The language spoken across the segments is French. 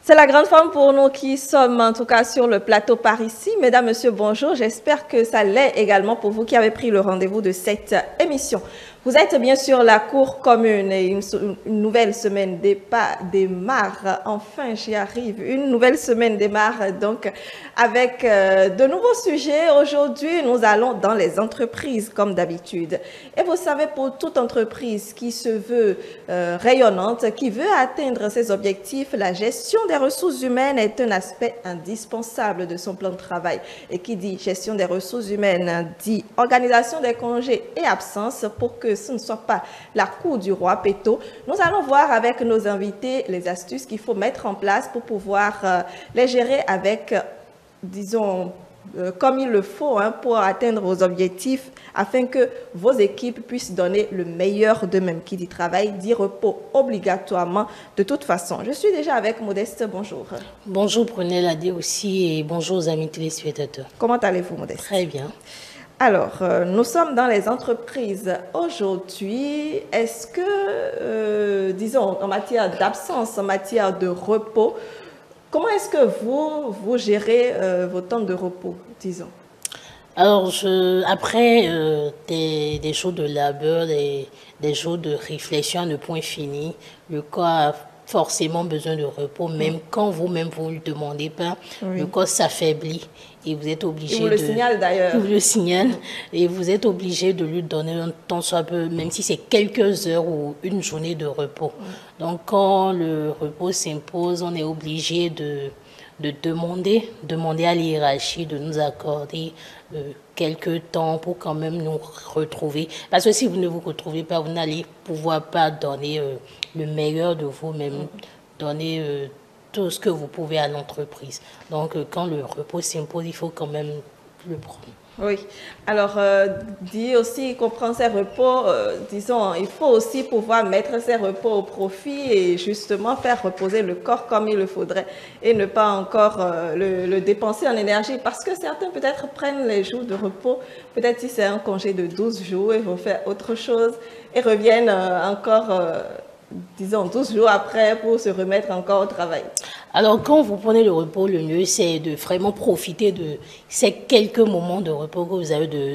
C'est la grande forme pour nous qui sommes en tout cas sur le plateau par ici. Mesdames, Messieurs, bonjour. J'espère que ça l'est également pour vous qui avez pris le rendez-vous de cette émission. Vous êtes bien sûr la Cour commune et une nouvelle semaine démarre. Enfin, j'y arrive. Une nouvelle semaine démarre donc avec de nouveaux sujets. Aujourd'hui, nous allons dans les entreprises comme d'habitude. Et vous savez, pour toute entreprise qui se veut rayonnante, qui veut atteindre ses objectifs, la gestion des ressources humaines est un aspect indispensable de son plan de travail. Et qui dit gestion des ressources humaines dit organisation des congés et absences pour que ce ne soit pas la cour du roi Péto. Nous allons voir avec nos invités les astuces qu'il faut mettre en place pour pouvoir les gérer avec, disons, comme il le faut pour atteindre vos objectifs afin que vos équipes puissent donner le meilleur d'eux-mêmes. Qui dit travail, dit repos obligatoirement de toute façon. Je suis déjà avec Modeste, bonjour. Bonjour Prunelle Adé aussi et bonjour aux amis téléspectateurs. Comment allez-vous Modeste? Très bien. Alors, nous sommes dans les entreprises aujourd'hui. Est-ce que, disons, en matière d'absence, en matière de repos, comment est-ce que vous gérez vos temps de repos, disons? Alors, après des jours de labeur, des jours de réflexion à ne point fini, le corps a forcément besoin de repos, même quand vous-même vous ne le demandez pas, le corps s'affaiblit et vous êtes obligé de... Il vous le signale d'ailleurs. Il vous le signale et vous êtes obligé de lui donner un temps soit peu, même si c'est quelques heures ou une journée de repos. Donc, quand le repos s'impose, on est obligé de demander à l'hiérarchie de nous accorder quelques temps pour quand même nous retrouver. Parce que si vous ne vous retrouvez pas, vous n'allez pouvoir pas donner le meilleur de vous-même, donner tout ce que vous pouvez à l'entreprise. Donc, quand le repos s'impose, il faut quand même le prendre. Oui. Alors, dit aussi qu'on prend ses repos, disons, il faut aussi pouvoir mettre ses repos au profit et justement faire reposer le corps comme il le faudrait et ne pas encore le dépenser en énergie parce que certains peut-être prennent les jours de repos, peut-être si c'est un congé de 12 jours, ils vont faire autre chose et reviennent encore, disons, 12 jours après pour se remettre encore au travail. Alors, quand vous prenez le repos, le mieux, c'est de vraiment profiter de ces quelques moments de repos que vous avez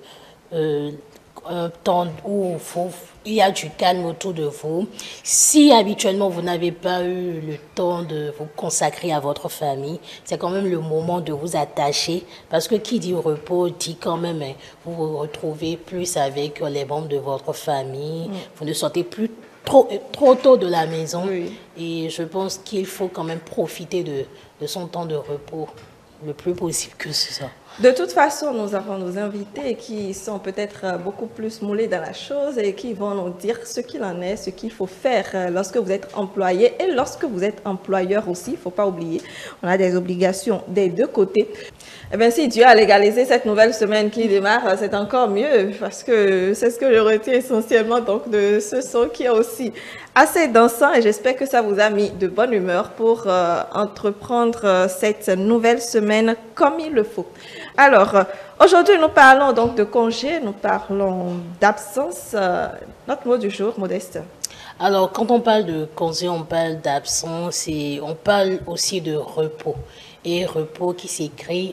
un temps où il y a du calme autour de vous. Si habituellement vous n'avez pas eu le temps de vous consacrer à votre famille, c'est quand même le moment de vous attacher parce que qui dit repos dit quand même vous vous retrouvez plus avec les membres de votre famille, vous ne sortez plus trop tôt de la maison et je pense qu'il faut quand même profiter de son temps de repos le plus possible que ce soit. De toute façon, nous avons nos invités qui sont peut-être beaucoup plus moulés dans la chose et qui vont nous dire ce qu'il en est, ce qu'il faut faire lorsque vous êtes employé et lorsque vous êtes employeur aussi. Il ne faut pas oublier, on a des obligations des deux côtés. Eh bien, si Dieu a légalisé cette nouvelle semaine qui démarre, c'est encore mieux parce que c'est ce que je retiens essentiellement donc, de ce son qui est aussi assez dansant et j'espère que ça vous a mis de bonne humeur pour entreprendre cette nouvelle semaine comme il le faut. Alors, aujourd'hui, nous parlons donc de congé, nous parlons d'absence. Notre mot du jour, Modeste. Alors, quand on parle de congé, on parle d'absence et on parle aussi de repos. Et repos qui s'écrit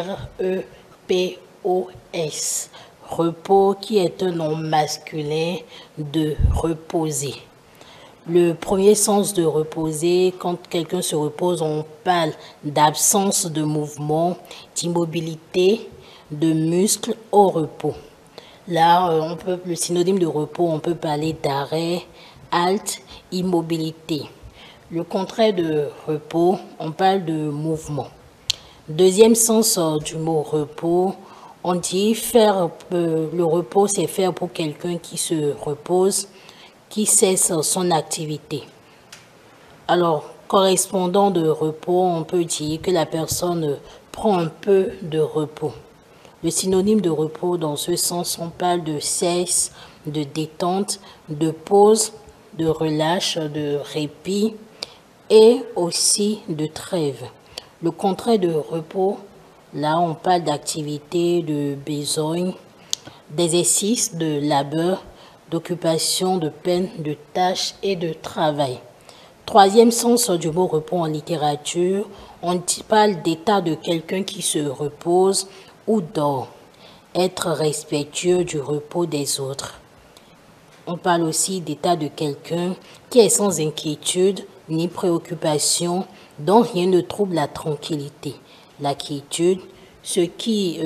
R-E-P-O-S. Repos qui est un nom masculin de reposer. Le premier sens de reposer, quand quelqu'un se repose, on parle d'absence de mouvement, d'immobilité, de muscles au repos. Là, le synonyme de repos, on peut parler d'arrêt, halte, immobilité. Le contraire de repos, on parle de mouvement. Deuxième sens du mot repos, on dit le repos, c'est faire pour quelqu'un qui se repose, qui cesse son activité. Alors, correspondant de repos, on peut dire que la personne prend un peu de repos. Le synonyme de repos, dans ce sens, on parle de cesse, de détente, de pause, de relâche, de répit et aussi de trêve. Le contraire de repos, là, on parle d'activité, de besogne, d'exercice, de labeur, d'occupation, de peine, de tâches et de travail. Troisième sens du mot repos en littérature, on parle d'état de quelqu'un qui se repose ou dort. Être respectueux du repos des autres. On parle aussi d'état de quelqu'un qui est sans inquiétude ni préoccupation, dont rien ne trouble la tranquillité. La quiétude, ce qui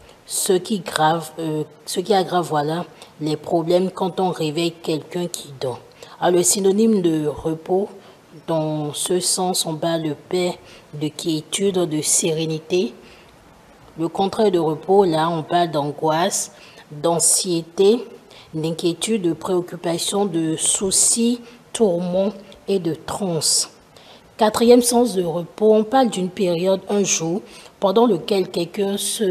aggrave voilà, les problèmes quand on réveille quelqu'un qui dort. Alors, le synonyme de repos, dans ce sens, on parle de paix, de quiétude, de sérénité. Le contraire de repos, là, on parle d'angoisse, d'anxiété, d'inquiétude, de préoccupation, de soucis, tourments et de transe. Quatrième sens de repos, on parle d'une période, un jour, pendant lequel quelqu'un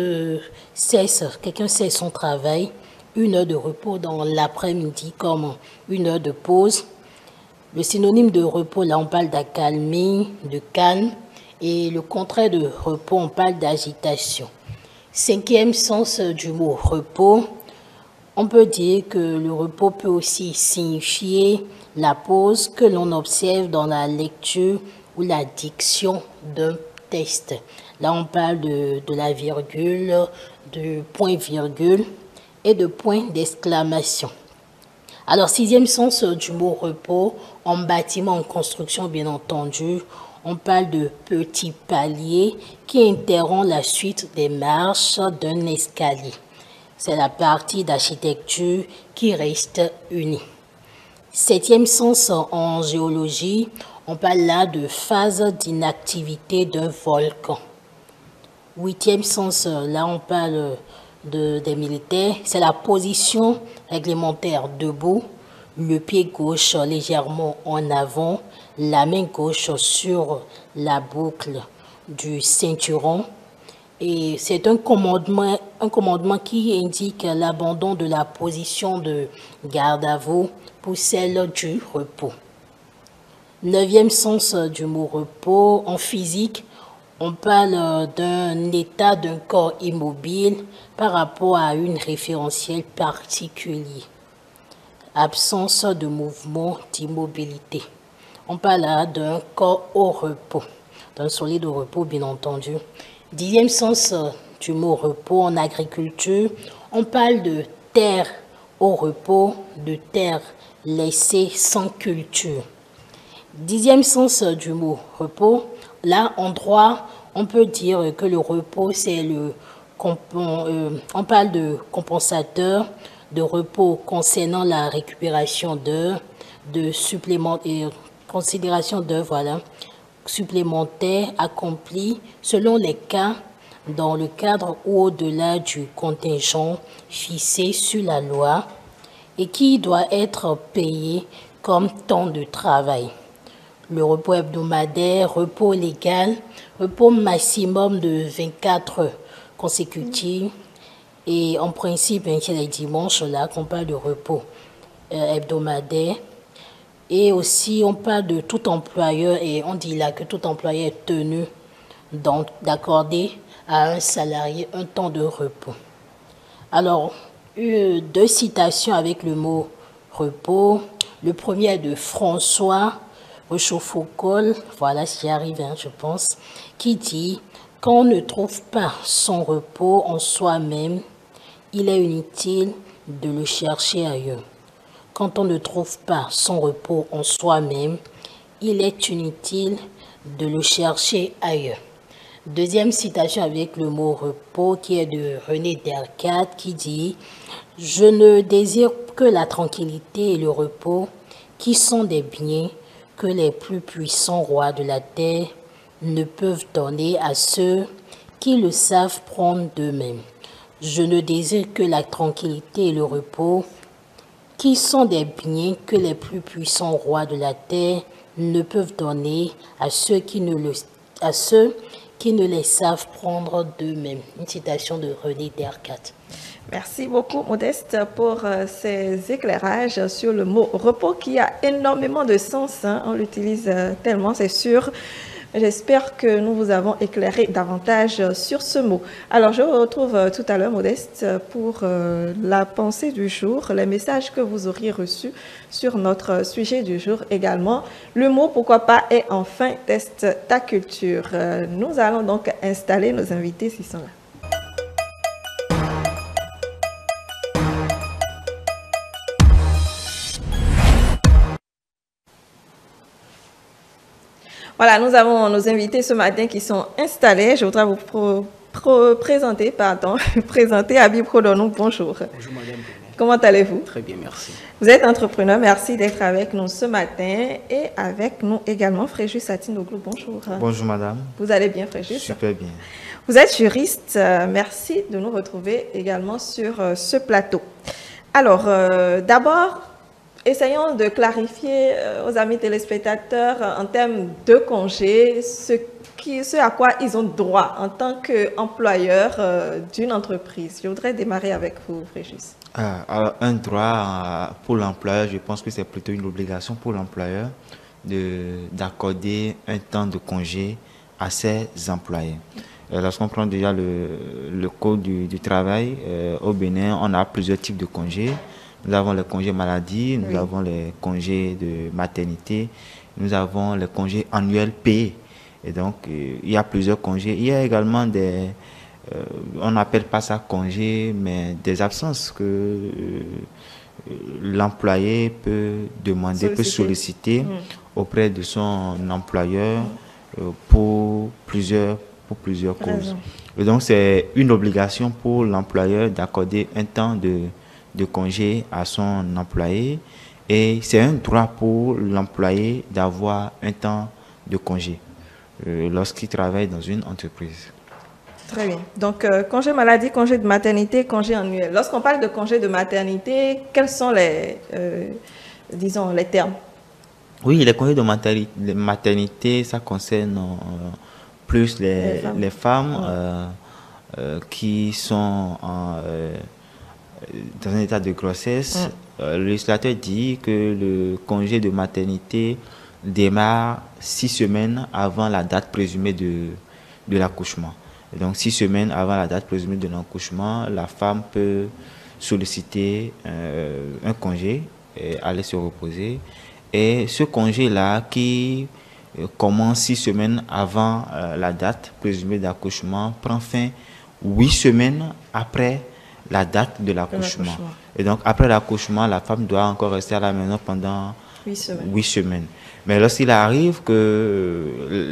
cesse son travail, une heure de repos dans l'après-midi comme une heure de pause. Le synonyme de repos, là, on parle d'accalmie, de calme, et le contraire de repos, on parle d'agitation. Cinquième sens du mot repos, on peut dire que le repos peut aussi signifier la pause que l'on observe dans la lecture ou la diction d'un texte. Là, on parle de la virgule, de point-virgule et de point d'exclamation. Alors, sixième sens du mot repos, en bâtiment, en construction, bien entendu, on parle de petit palier qui interrompt la suite des marches d'un escalier. C'est la partie d'architecture qui reste unie. Septième sens en géologie, on parle là de phase d'inactivité d'un volcan. Huitième sens, là on parle des militaires, c'est la position réglementaire debout, le pied gauche légèrement en avant, la main gauche sur la boucle du ceinturon. Et c'est un commandement qui indique l'abandon de la position de garde à vous pour celle du repos. Neuvième sens du mot repos, en physique, on parle d'un état d'un corps immobile par rapport à une référentielle particulier. Absence de mouvement, d'immobilité. On parle là d'un corps au repos, d'un solide au repos, bien entendu. Dixième sens du mot repos en agriculture, on parle de terre au repos, de terre laissée sans culture. Dixième sens du mot repos, là en droit, on peut dire que le repos, c'est on parle de compensateur, de repos concernant la récupération d'heures, de supplément et considération d'heures, voilà, supplémentaires accomplis selon les cas dans le cadre ou au-delà du contingent fixé sur la loi et qui doit être payé comme temps de travail. Le repos hebdomadaire, repos légal, repos maximum de 24 heures consécutives et en principe, c'est les dimanches là qu'on parle de repos hebdomadaire. Et aussi, on parle de tout employeur et on dit là que tout employeur est tenu d'accorder à un salarié un temps de repos. Alors, deux citations avec le mot repos. Le premier est de François Rochefoucauld, voilà, j'y arrive, je pense, qui dit « Quand on ne trouve pas son repos en soi-même, il est inutile de le chercher ailleurs. Quand on ne trouve pas son repos en soi-même, il est inutile de le chercher ailleurs. » Deuxième citation avec le mot repos qui est de René Descartes qui dit « Je ne désire que la tranquillité et le repos qui sont des biens que les plus puissants rois de la terre ne peuvent donner à ceux qui le savent prendre d'eux-mêmes. Je ne désire que la tranquillité et le repos qui sont des biens que les plus puissants rois de la terre ne peuvent donner à ceux qui ne les savent prendre d'eux-mêmes. » Une citation de René Descartes. Merci beaucoup, Modeste, pour ces éclairages sur le mot repos qui a énormément de sens. On l'utilise tellement, c'est sûr. J'espère que nous vous avons éclairé davantage sur ce mot. Alors, je vous retrouve tout à l'heure, Modeste, pour la pensée du jour, les messages que vous auriez reçus sur notre sujet du jour également. Le mot, pourquoi pas, est enfin test ta culture. Nous allons donc installer nos invités s'ils sont là. Voilà, nous avons nos invités ce matin qui sont installés. Je voudrais vous présenter, présenter Habib Kodonou. Bonjour. Bonjour madame. Comment allez-vous? Très bien, merci. Vous êtes entrepreneur, merci d'être avec nous ce matin et avec nous également Fréjus Satinoglu. Bonjour. Bonjour madame. Vous allez bien Fréjus? Super bien. Vous êtes juriste, merci de nous retrouver également sur ce plateau. Alors, d'abord, essayons de clarifier aux amis téléspectateurs en termes de congés ce à quoi ils ont droit en tant qu'employeur d'une entreprise. Je voudrais démarrer avec vous, Fréjus. Alors, un droit pour l'employeur, je pense que c'est plutôt une obligation pour l'employeur d'accorder un temps de congé à ses employés. Lorsqu'on prend déjà le code du travail, au Bénin, on a plusieurs types de congés. Nous avons les congés maladie, nous avons les congés de maternité, nous avons les congés annuels payés. Et donc, il y a plusieurs congés. Il y a également on n'appelle pas ça congé, mais des absences que l'employé peut demander, peut solliciter auprès de son employeur pour plusieurs causes. Et donc, c'est une obligation pour l'employeur d'accorder un temps de congé à son employé et c'est un droit pour l'employé d'avoir un temps de congé lorsqu'il travaille dans une entreprise. Très bien. Donc, congé maladie, congé de maternité, congé annuel. Lorsqu'on parle de congé de maternité, quels sont disons, les termes? Oui, les congés de maternité, ça concerne plus les femmes qui sont dans un état de grossesse. Le législateur dit que le congé de maternité démarre 6 semaines avant la date présumée de l'accouchement. Donc 6 semaines avant la date présumée de l'accouchement, la femme peut solliciter un congé et aller se reposer. Et ce congé-là qui commence 6 semaines avant la date présumée d'accouchement prend fin 8 semaines après la date de l'accouchement. Et donc, après l'accouchement, la femme doit encore rester à la maison pendant 8 semaines. Mais lorsqu'il arrive que,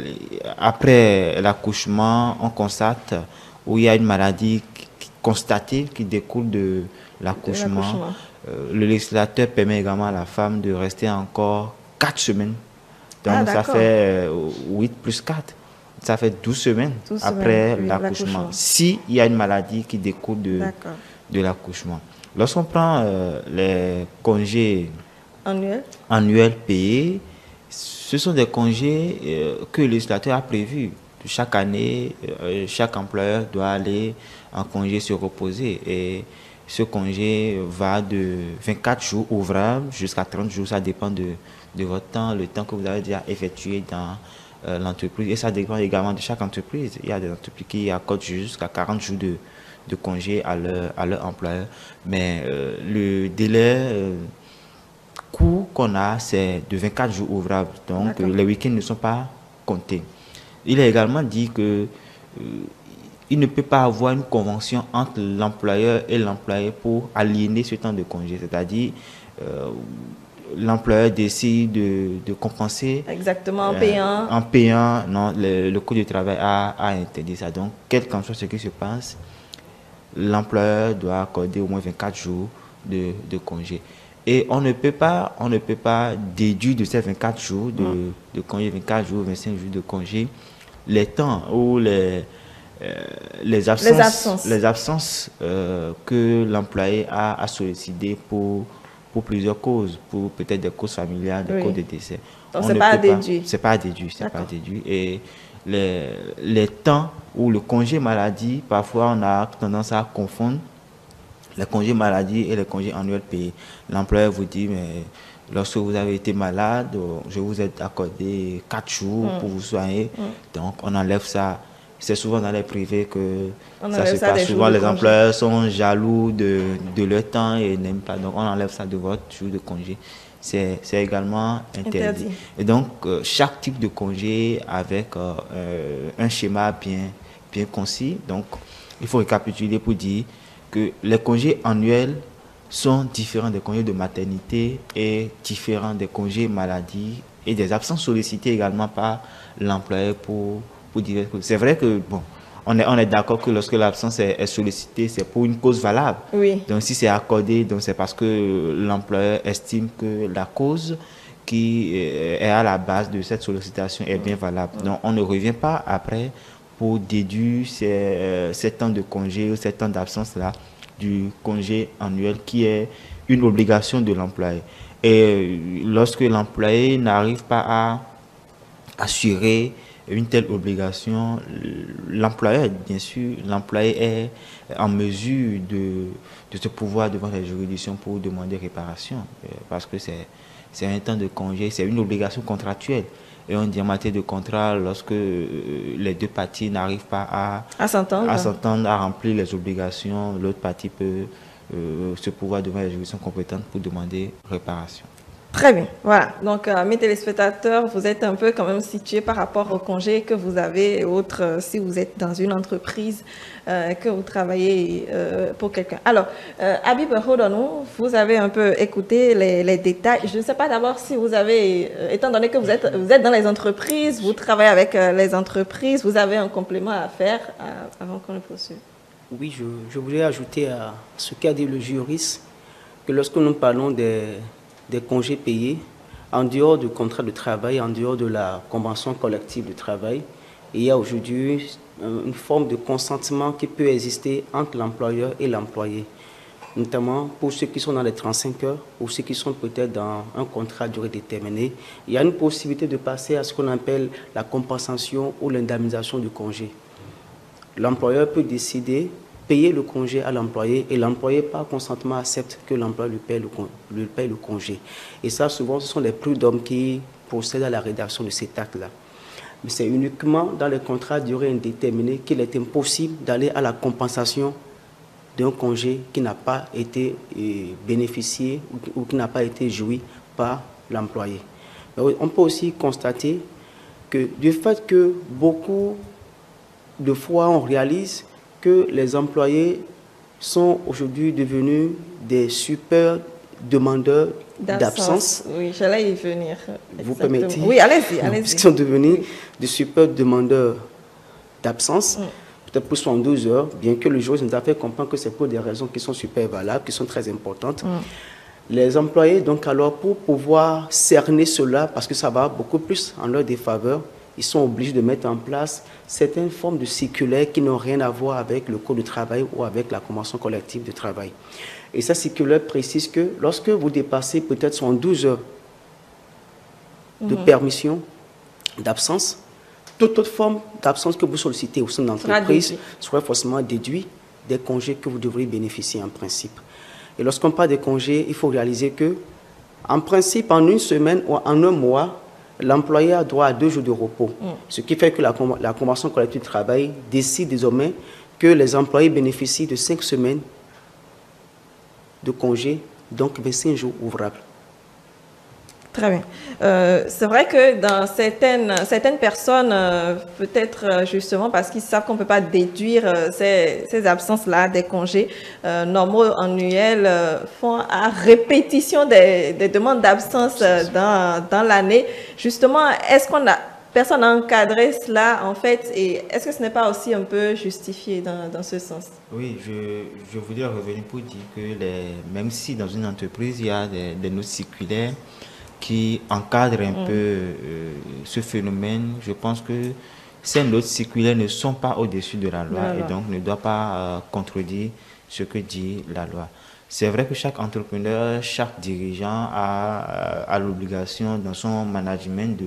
après l'accouchement, on constate où il y a une maladie constatée qui découle de l'accouchement, le législateur permet également à la femme de rester encore 4 semaines. Donc, ça fait 8 plus 4. Ça fait 12 semaines après l'accouchement. S'il y a une maladie qui découle de l'accouchement. Lorsqu'on prend les congés annuels payés, ce sont des congés que le législateur a prévus. Chaque année, chaque employeur doit aller en congé se reposer. Et ce congé va de 24 jours ouvrables jusqu'à 30 jours. Ça dépend de votre temps, le temps que vous avez déjà effectué dans l'entreprise. Et ça dépend également de chaque entreprise. Il y a des entreprises qui accordent jusqu'à 40 jours de congé à leur employeur. Mais le délai court qu'on a, c'est de 24 jours ouvrables. Donc, les week-ends ne sont pas comptés. Il est également dit que il ne peut pas avoir une convention entre l'employeur et l'employé pour aliéner ce temps de congé. C'est-à-dire, l'employeur décide de compenser. Exactement, en payant. Non, le Code du travail a interdit ça. Donc, quel qu'en soit ce qui se passe, l'employeur doit accorder au moins 24 jours de congé. Et on ne peut pas déduire de ces 24 jours de congé, 24 jours, 25 jours de congé, les temps ou les absences que l'employé a sollicitées pour plusieurs causes, pour peut-être des causes familiales, des causes de décès. Donc, ce n'est pas à déduire. C'est pas à déduire, c'est pas à déduire. Et les temps ou le congé maladie, parfois on a tendance à confondre les congés maladie et les congés annuels payés. L'employeur vous dit, mais lorsque vous avez été malade, je vous ai accordé 4 jours pour vous soigner. Donc, on enlève ça. C'est souvent dans les privés que ça se passe. Souvent, les employeurs sont jaloux de leur temps et n'aiment pas. Donc, on enlève ça de votre jour de congé. C'est également interdit. Et donc, chaque type de congé avec un schéma bien concis. Donc, il faut récapituler pour dire que les congés annuels sont différents des congés de maternité et différents des congés maladie et des absences sollicitées également par l'employeur pour diverses causes. C'est vrai que, bon, on est d'accord que lorsque l'absence est sollicitée, c'est pour une cause valable. Oui. Donc, si c'est accordé, donc c'est parce que l'employeur estime que la cause qui est à la base de cette sollicitation est bien valable. Donc, on ne revient pas après pour déduire ces temps de congé ou ces temps d'absence-là du congé annuel qui est une obligation de l'employé. Et lorsque l'employé n'arrive pas à assurer une telle obligation, l'employeur, bien sûr, l'employé est en mesure de se pouvoir devant les juridictions pour demander réparation, parce que c'est un temps de congé, c'est une obligation contractuelle. Et on dit en matière de contrat, lorsque les deux parties n'arrivent pas à s'entendre, à remplir les obligations, l'autre partie peut se pouvoir devant les juridictions compétentes pour demander réparation. Très bien, voilà. Donc, mes téléspectateurs, vous êtes un peu quand même situés par rapport au congé que vous avez et autres, si vous êtes dans une entreprise, que vous travaillez pour quelqu'un. Alors, Habib Rodonou, vous avez un peu écouté les détails. Je ne sais pas d'abord si vous avez, étant donné que vous êtes dans les entreprises, vous travaillez avec les entreprises, vous avez un complément à faire avant qu'on le poursuive. Oui, je voulais ajouter à ce qu'a dit le juriste, que lorsque nous parlons des congés payés, en dehors du contrat de travail, en dehors de la convention collective de travail, il y a aujourd'hui une forme de consentement qui peut exister entre l'employeur et l'employé, notamment pour ceux qui sont dans les 35 heures ou ceux qui sont peut-être dans un contrat à durée déterminée. Il y a une possibilité de passer à ce qu'on appelle la compensation ou l'indemnisation du congé. L'employeur peut décider payer le congé à l'employé et l'employé par consentement accepte que l'employeur lui paye le congé. Et ça, souvent, ce sont les prud'hommes qui procèdent à la rédaction de cet acte-là. Mais c'est uniquement dans les contrats à durée indéterminée qu'il est impossible d'aller à la compensation d'un congé qui n'a pas été bénéficié ou qui n'a pas été joui par l'employé. On peut aussi constater que du fait que beaucoup de fois on réalise que les employés sont aujourd'hui devenus des super demandeurs d'absence. Oui, j'allais y venir. Vous permettez? Oui, allez-y. Ils sont devenus des super demandeurs d'absence, peut-être pour 72 heures, bien que le juriste nous a fait comprendre que c'est pour des raisons qui sont super valables, qui sont très importantes. Les employés, donc alors, pour pouvoir cerner cela, parce que ça va beaucoup plus en leur défaveur, ils sont obligés de mettre en place certaines formes de circulaires qui n'ont rien à voir avec le code de travail ou avec la convention collective de travail. Et cette circulaire précise que lorsque vous dépassez peut-être 72 heures de permission d'absence, toute autre forme d'absence que vous sollicitez au sein de l'entreprise sera forcément déduite des congés que vous devriez bénéficier en principe. Et lorsqu'on parle des congés, il faut réaliser que, en principe, en une semaine ou en un mois, l'employé a droit à 2 jours de repos. Ce qui fait que la convention collective de travail décide désormais que les employés bénéficient de 5 semaines de congé, donc 25 jours ouvrables. Très bien. C'est vrai que dans certaines personnes, peut-être justement parce qu'ils savent qu'on ne peut pas déduire ces absences-là des congés normaux annuels, font à répétition des demandes d'absence dans l'année. Justement, est-ce qu'on a personne a encadré cela en fait, et est-ce que ce n'est pas aussi un peu justifié dans ce sens? Oui, je voulais revenir pour dire que même si dans une entreprise, il y a des notes circulaires qui encadrent un peu ce phénomène, je pense que ces notes circulaires ne sont pas au-dessus de la loi et donc ne doivent pas contredire ce que dit la loi. C'est vrai que chaque entrepreneur, chaque dirigeant a l'obligation dans son management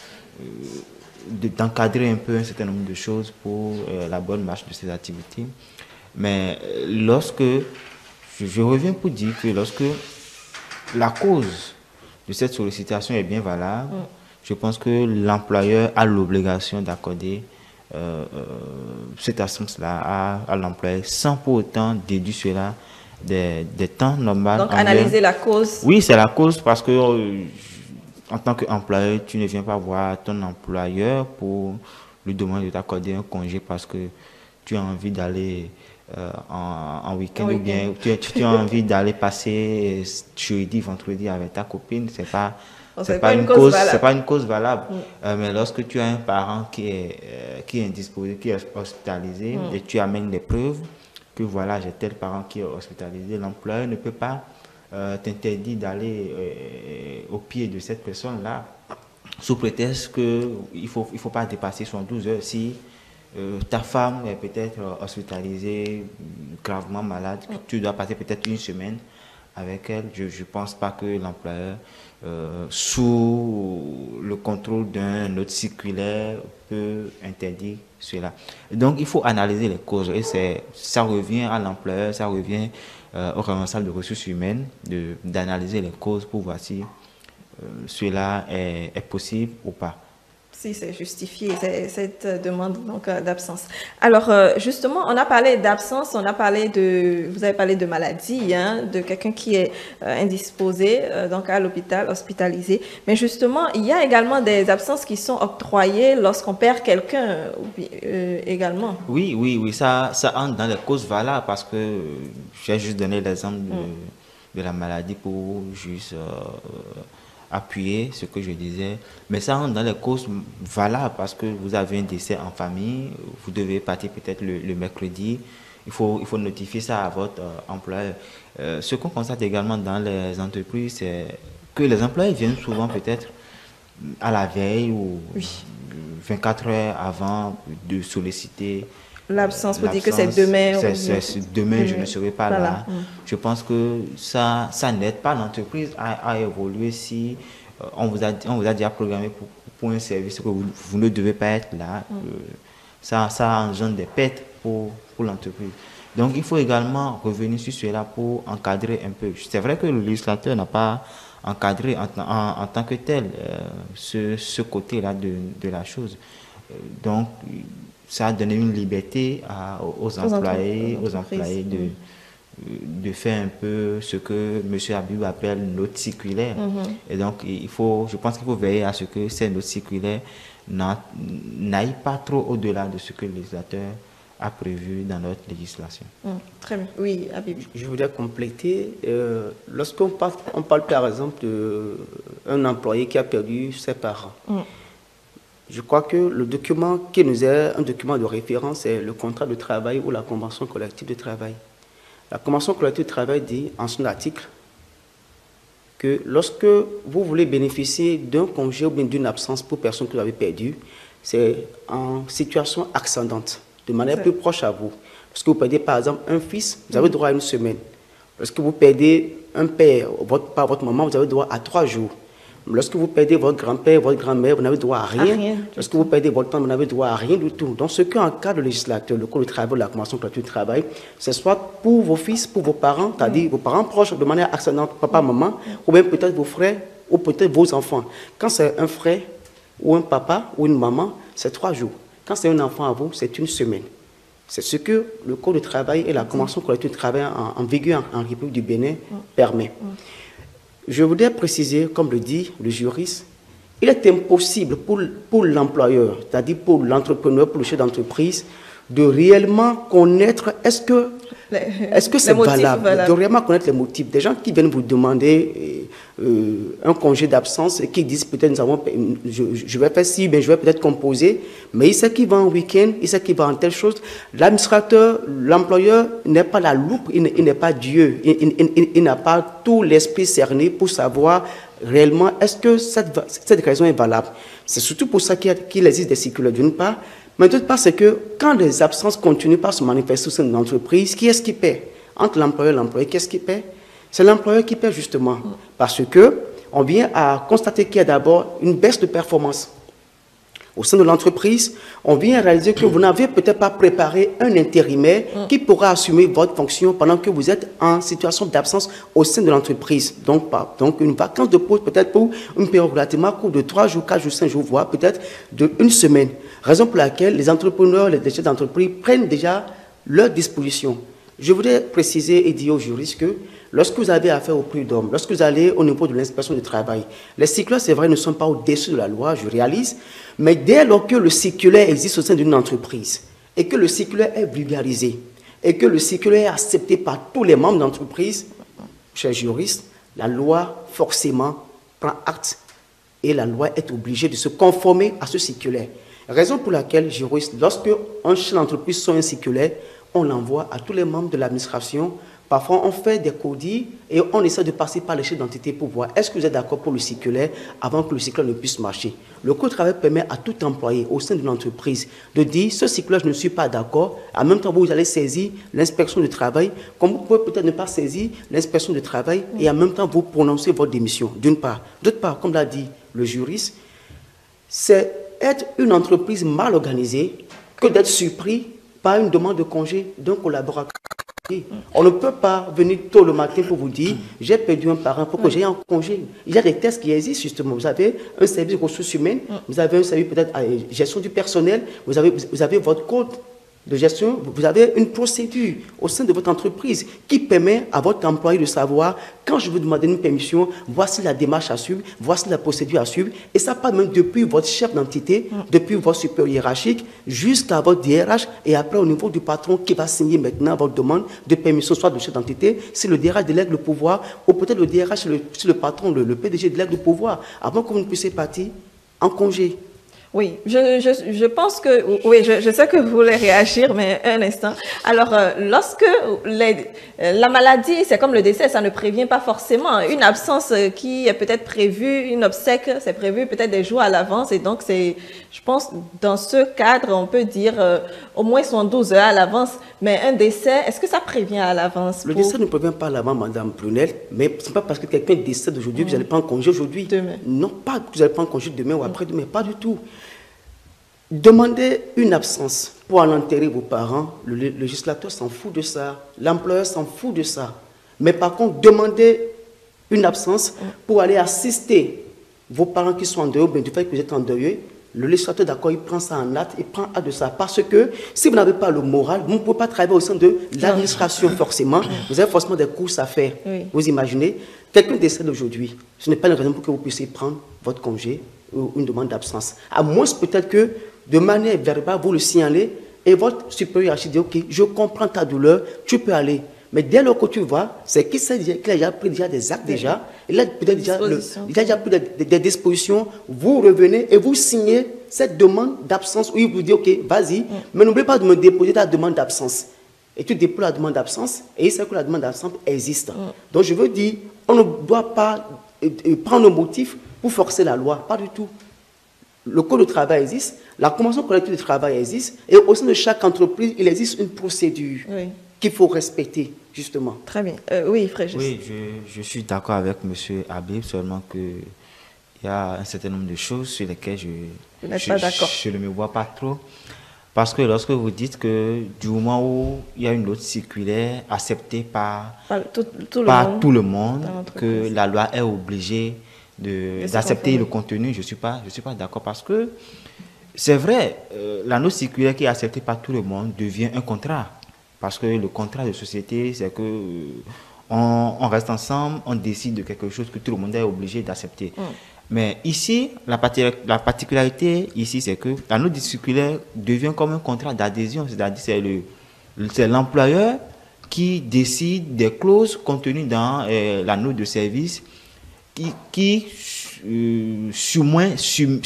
d'encadrer un peu un certain nombre de choses pour la bonne marche de ses activités. Mais lorsque je reviens pour dire que lorsque la cause de cette sollicitation est bien valable, je pense que l'employeur a l'obligation d'accorder cette absence-là à l'employé sans pour autant déduire cela des temps normaux. Donc, analyser la cause. Oui, c'est la cause parce que en tant qu'employeur, tu ne viens pas voir ton employeur pour lui demander de t'accorder un congé parce que tu as envie d'aller en week-end ou bien tu as envie d'aller passer jeudi, vendredi avec ta copine. C'est pas une cause valable. Mais lorsque tu as un parent qui est indisposé, qui est hospitalisé et tu amènes des preuves que voilà, j'ai tel parent qui est hospitalisé, l'employeur ne peut pas t'interdire d'aller au pied de cette personne-là sous prétexte qu'il ne faut pas dépasser 72 heures. Si ta femme est peut-être hospitalisée, gravement malade, que tu dois passer peut-être une semaine avec elle, je ne pense pas que l'employeur, sous le contrôle d'un autre circulaire, peut interdire cela. Donc, il faut analyser les causes et ça revient à l'employeur, ça revient au responsable de ressources humaines d'analyser les causes pour voir si cela est possible ou pas. Si c'est justifié, cette demande d'absence. Alors, justement, on a parlé d'absence, vous avez parlé de maladie, hein, de quelqu'un qui est indisposé, donc à l'hôpital, hospitalisé. Mais justement, il y a également des absences qui sont octroyées lorsqu'on perd quelqu'un également. Oui, ça entre dans les causes valables parce que j'ai juste donné l'exemple de la maladie pour juste appuyer ce que je disais, mais ça rentre dans les causes valables parce que vous avez un décès en famille, vous devez partir peut-être le mercredi, il faut notifier ça à votre employeur. Ce qu'on constate également dans les entreprises, c'est que les employés viennent souvent peut-être à la veille ou 24 heures avant de solliciter l'absence pour dire que c'est demain. Demain, je ne serai pas là. Je pense que ça n'aide pas l'entreprise à évoluer si on vous a déjà programmé pour un service que vous ne devez pas être là. Ça engendre des pertes pour l'entreprise. Donc, il faut également revenir sur cela pour encadrer un peu. C'est vrai que le législateur n'a pas encadré en tant que tel ce côté-là de la chose. Donc, ça a donné une liberté aux employés de faire un peu ce que M. Habib appelle note circulaire. Et donc, je pense qu'il faut veiller à ce que ces notes circulaires n'aillent pas trop au-delà de ce que le législateur a prévu dans notre législation. Très bien. Oui, Habib. Je voudrais compléter. Lorsqu'on parle par exemple d'un employé qui a perdu ses parents, je crois que le document qui nous est un document de référence, c'est le contrat de travail ou la convention collective de travail. La convention collective de travail dit en son article que lorsque vous voulez bénéficier d'un congé ou bien d'une absence pour personne que vous avez perdue, c'est en situation ascendante, de manière plus proche à vous. Lorsque vous perdez par exemple un fils, vous avez droit à une semaine. Lorsque vous perdez un père par votre maman, vous avez droit à 3 jours. Lorsque vous perdez votre grand-père, votre grand-mère, vous n'avez droit à rien. Lorsque vous perdez votre temps, vous n'avez droit à rien du tout. Donc, ce qu'encadre le législateur, le code de travail, la convention collective de travail, c'est soit pour vos fils, pour vos parents, c'est-à-dire vos parents proches de manière ascendante, papa, maman, ou bien peut-être vos frères, ou peut-être vos enfants. Quand c'est un frère, ou un papa, ou une maman, c'est 3 jours. Quand c'est un enfant à vous, c'est une semaine. C'est ce que le code de travail et la convention collective de travail en vigueur en République du Bénin permet. Je voudrais préciser, comme le dit le juriste, il est impossible pour l'employeur, c'est-à-dire pour l'entrepreneur, pour le chef d'entreprise, de réellement connaître est-ce que c'est valable, de réellement connaître les motifs. Des gens qui viennent vous demander un congé d'absence et qui disent peut-être je vais faire ci, mais je vais peut-être composer, mais il sait qu'il va en week-end, il sait qu'il va en telle chose. L'administrateur, l'employeur n'est pas la loupe, il n'est pas Dieu, il n'a pas tout l'esprit cerné pour savoir réellement est-ce que cette raison est valable. C'est surtout pour ça qu'il existe des circulaires d'une part. Mais d'autre part, c'est que quand les absences continuent par se manifester au sein d'une entreprise, qui est-ce qui paie? Entre l'employeur et l'employé, qu'est-ce qui paie? C'est l'employeur qui paie justement. Parce qu'on vient à constater qu'il y a d'abord une baisse de performance. au sein de l'entreprise, on vient réaliser que vous n'avez peut-être pas préparé un intérimaire qui pourra assumer votre fonction pendant que vous êtes en situation d'absence au sein de l'entreprise. Donc une vacance de poste peut-être pour une période relativement courte de 3 jours, 4 jours, 5 jours, voire peut-être d'une semaine. Raison pour laquelle les entrepreneurs, les chefs d'entreprise prennent déjà leurs dispositions. Je voudrais préciser et dire aux juristes que lorsque vous avez affaire au prud'homme, lorsque vous allez au niveau de l'inspection du travail, les circulaires, c'est vrai, ne sont pas au-dessus de la loi, je réalise, mais dès lors que le circulaire existe au sein d'une entreprise et que le circulaire est vulgarisé et que le circulaire est accepté par tous les membres d'entreprise, chers juristes, la loi forcément prend acte et la loi est obligée de se conformer à ce circulaire. Raison pour laquelle, juriste, lorsque un chef d'entreprise sort un circulaire, on l'envoie à tous les membres de l'administration. Parfois, on fait des codis et on essaie de passer par les chefs d'entité pour voir est-ce que vous êtes d'accord pour le circulaire avant que le circulaire ne puisse marcher. Le code de travail permet à tout employé au sein de l'entreprise de dire ce circulaire, je ne suis pas d'accord. En même temps, vous allez saisir l'inspection du travail, comme vous pouvez peut-être ne pas saisir l'inspection du travail et en même temps, vous prononcez votre démission, d'une part. D'autre part, comme l'a dit le juriste, c'est être une entreprise mal organisée que d'être surpris par une demande de congé d'un collaborateur. On ne peut pas venir tôt le matin pour vous dire j'ai perdu un parent pour que j'aille en congé. Il y a des tests qui existent justement. Vous avez un service de ressources humaines, vous avez un service peut-être à gestion du personnel, vous avez votre code de gestion, vous avez une procédure au sein de votre entreprise qui permet à votre employé de savoir quand je vous demande une permission, voici la démarche à suivre, voici la procédure à suivre. Et ça part même depuis votre chef d'entité, depuis votre supérieur hiérarchique, jusqu'à votre DRH et après au niveau du patron qui va signer maintenant votre demande de permission, soit de chef d'entité, si le DRH délègue le pouvoir, ou peut-être le DRH, si le patron, le PDG délègue le pouvoir, avant que vous ne puissiez partir en congé. Oui, je pense que, oui, je sais que vous voulez réagir, mais un instant. Alors, lorsque la maladie, c'est comme le décès, ça ne prévient pas forcément. Une absence qui est peut-être prévue, une obsèque, c'est prévu peut-être des jours à l'avance. Et donc, je pense, dans ce cadre, on peut dire au moins 112 heures à l'avance. Mais un décès, est-ce que ça prévient à l'avance? Le décès ne prévient pas à l'avance, Madame Brunel, mais ce n'est pas parce que quelqu'un décède aujourd'hui que vous allez prendre congé aujourd'hui. Demain. Non, pas que vous allez prendre congé demain ou après-demain, pas du tout. Demandez une absence pour aller enterrer vos parents, le législateur s'en fout de ça, l'employeur s'en fout de ça. Mais par contre, demandez une absence pour aller assister vos parents qui sont en deuil, du fait que vous êtes en deuil, le législateur, d'accord, il prend ça en acte, il prend acte de ça. Parce que si vous n'avez pas le moral, vous ne pouvez pas travailler au sein de l'administration forcément. Vous avez forcément des courses à faire. Oui. Vous imaginez, quelqu'un décède aujourd'hui, ce n'est pas une raison pour que vous puissiez prendre votre congé ou une demande d'absence. À moins peut-être que de manière verbale, vous le signalez et votre supérieur dit ok, je comprends ta douleur, tu peux aller. Mais dès lors que tu vas, c'est qu'il a déjà pris des actes déjà, il a peut-être déjà pris des dispositions, vous revenez et vous signez cette demande d'absence où il vous dit ok, vas-y, mais n'oublie pas de me déposer ta demande d'absence. Et tu déposes la demande d'absence et il sait que la demande d'absence existe. Donc je veux dire, on ne doit pas prendre le motif pour forcer la loi, pas du tout. Le code de travail existe, la convention collective de travail existe, et au sein de chaque entreprise, il existe une procédure qu'il faut respecter, justement. Très bien. Oui, Frégis. Oui, je suis d'accord avec M. Habib, seulement qu'il y a un certain nombre de choses sur lesquelles je ne me vois pas trop. Parce que lorsque vous dites que du moment où il y a une autre circulaire acceptée par tout le monde, que la loi est obligée d'accepter le contenu, je suis pas d'accord parce que c'est vrai, la note circulaire qui est acceptée par tout le monde devient un contrat parce que le contrat de société c'est que on reste ensemble, on décide de quelque chose que tout le monde est obligé d'accepter. Mais ici, la particularité ici c'est que la note circulaire devient comme un contrat d'adhésion, c'est-à-dire c'est l'employeur qui décide des clauses contenues dans la note de service qui soumet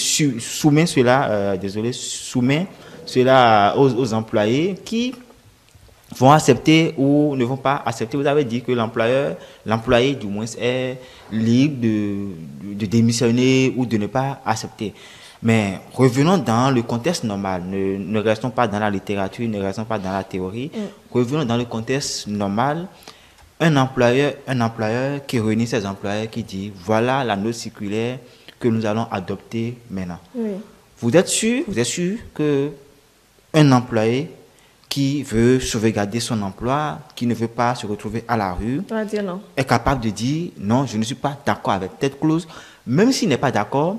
cela aux employés qui vont accepter ou ne vont pas accepter. Vous avez dit que l'employé du moins est libre de démissionner ou de ne pas accepter. Mais revenons dans le contexte normal, ne restons pas dans la littérature, ne restons pas dans la théorie, revenons dans le contexte normal. Un employeur qui réunit ses employés qui dit voilà la note circulaire que nous allons adopter maintenant. Vous êtes sûr que un employé qui veut sauvegarder son emploi, qui ne veut pas se retrouver à la rue, dire non. est capable de dire non, je ne suis pas d'accord avec cette clause, même s'il n'est pas d'accord,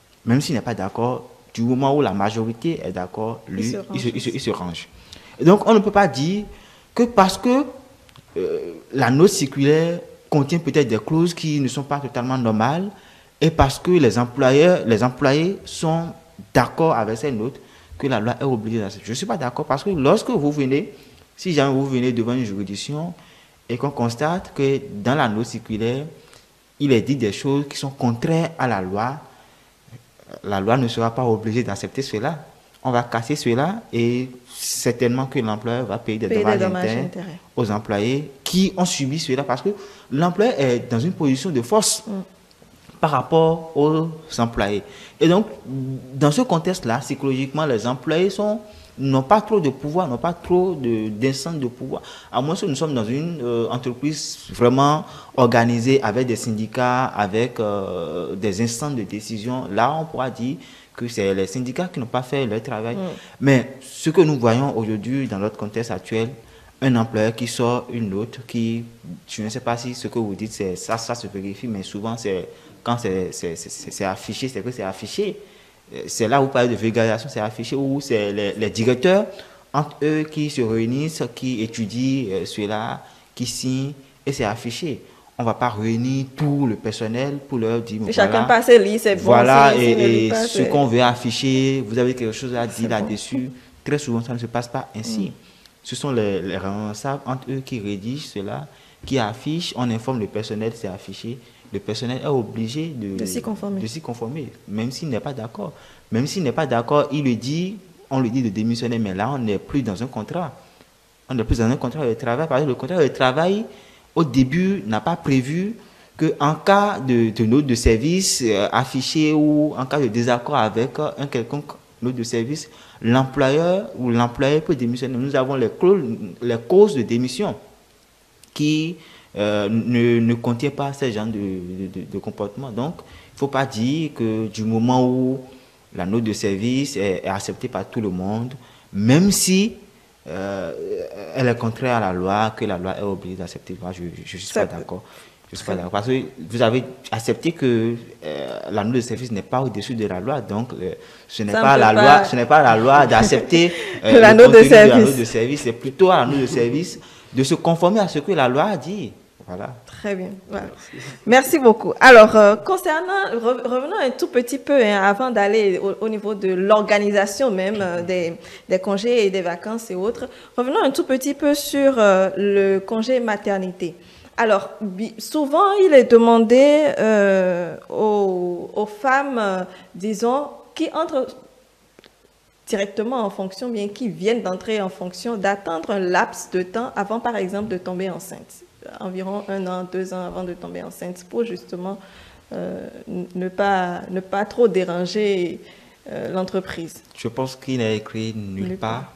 du moment où la majorité est d'accord, lui, il se range. Et donc, on ne peut pas dire que parce que la note circulaire contient peut-être des clauses qui ne sont pas totalement normales, et parce que les employés sont d'accord avec ces notes, que la loi est obligée d'accepter. Je ne suis pas d'accord parce que lorsque vous venez, si jamais vous venez devant une juridiction et qu'on constate que dans la note circulaire, il est dit des choses qui sont contraires à la loi ne sera pas obligée d'accepter cela. On va casser cela et certainement que l'employeur va payer des dommages internes aux employés qui ont subi cela parce que l'employeur est dans une position de force par rapport aux employés. Et donc, dans ce contexte-là, psychologiquement, les employés n'ont pas trop de pouvoir, n'ont pas trop d'instance de pouvoir. À moins que nous sommes dans une entreprise vraiment organisée avec des syndicats, avec des instances de décision. Là, on pourra dire que c'est les syndicats qui n'ont pas fait leur travail. Mais ce que nous voyons aujourd'hui dans notre contexte actuel, un employeur qui sort une note qui, je ne sais pas si ce que vous dites, ça se vérifie, mais souvent, quand c'est affiché, c'est que c'est affiché. C'est là où vous parlez de vulgarisation, c'est affiché, où c'est les directeurs, entre eux, qui se réunissent, qui étudient cela, qui signent, et c'est affiché. On ne va pas réunir tout le personnel pour leur dire... Et chacun passe et lit, c'est bon. Voilà, et ce qu'on veut afficher, vous avez quelque chose à dire là-dessus. Très souvent, ça ne se passe pas ainsi. Ce sont les responsables, entre eux, qui rédigent cela, qui affichent, on informe le personnel, c'est affiché. Le personnel est obligé de s'y conformer, même s'il n'est pas d'accord. Même s'il n'est pas d'accord, on lui dit de démissionner, mais là, on n'est plus dans un contrat. On n'est plus dans un contrat de travail. Parce que le contrat de travail, au début, n'a pas prévu qu'en cas de note de service affichée ou en cas de désaccord avec un quelconque note de service, l'employeur ou l'employé peut démissionner. Nous avons les causes de démission qui ne contient pas ce genre de comportement. Donc, il ne faut pas dire que du moment où la note de service est acceptée par tout le monde, même si elle est contraire à la loi, que la loi est obligée d'accepter. Moi, je ne suis pas d'accord. Je suis pas d'accord. Parce que vous avez accepté que la note de service n'est pas au-dessus de la loi. Donc, ce n'est pas la loi d'accepter la note de service. C'est plutôt à la note de service de se conformer à ce que la loi a dit. Voilà. Très bien. Voilà. Merci beaucoup. Alors, revenons un tout petit peu avant d'aller au niveau de l'organisation même des congés et des vacances et autres. Revenons un tout petit peu sur le congé maternité. Alors, souvent, il est demandé aux femmes, disons, qui entrent directement en fonction, bien qui viennent d'entrer en fonction, d'attendre un laps de temps avant, par exemple, de tomber enceinte. Environ 1 an, 2 ans avant de tomber enceinte, pour justement ne pas trop déranger l'entreprise. Je pense qu'il n'est écrit nulle part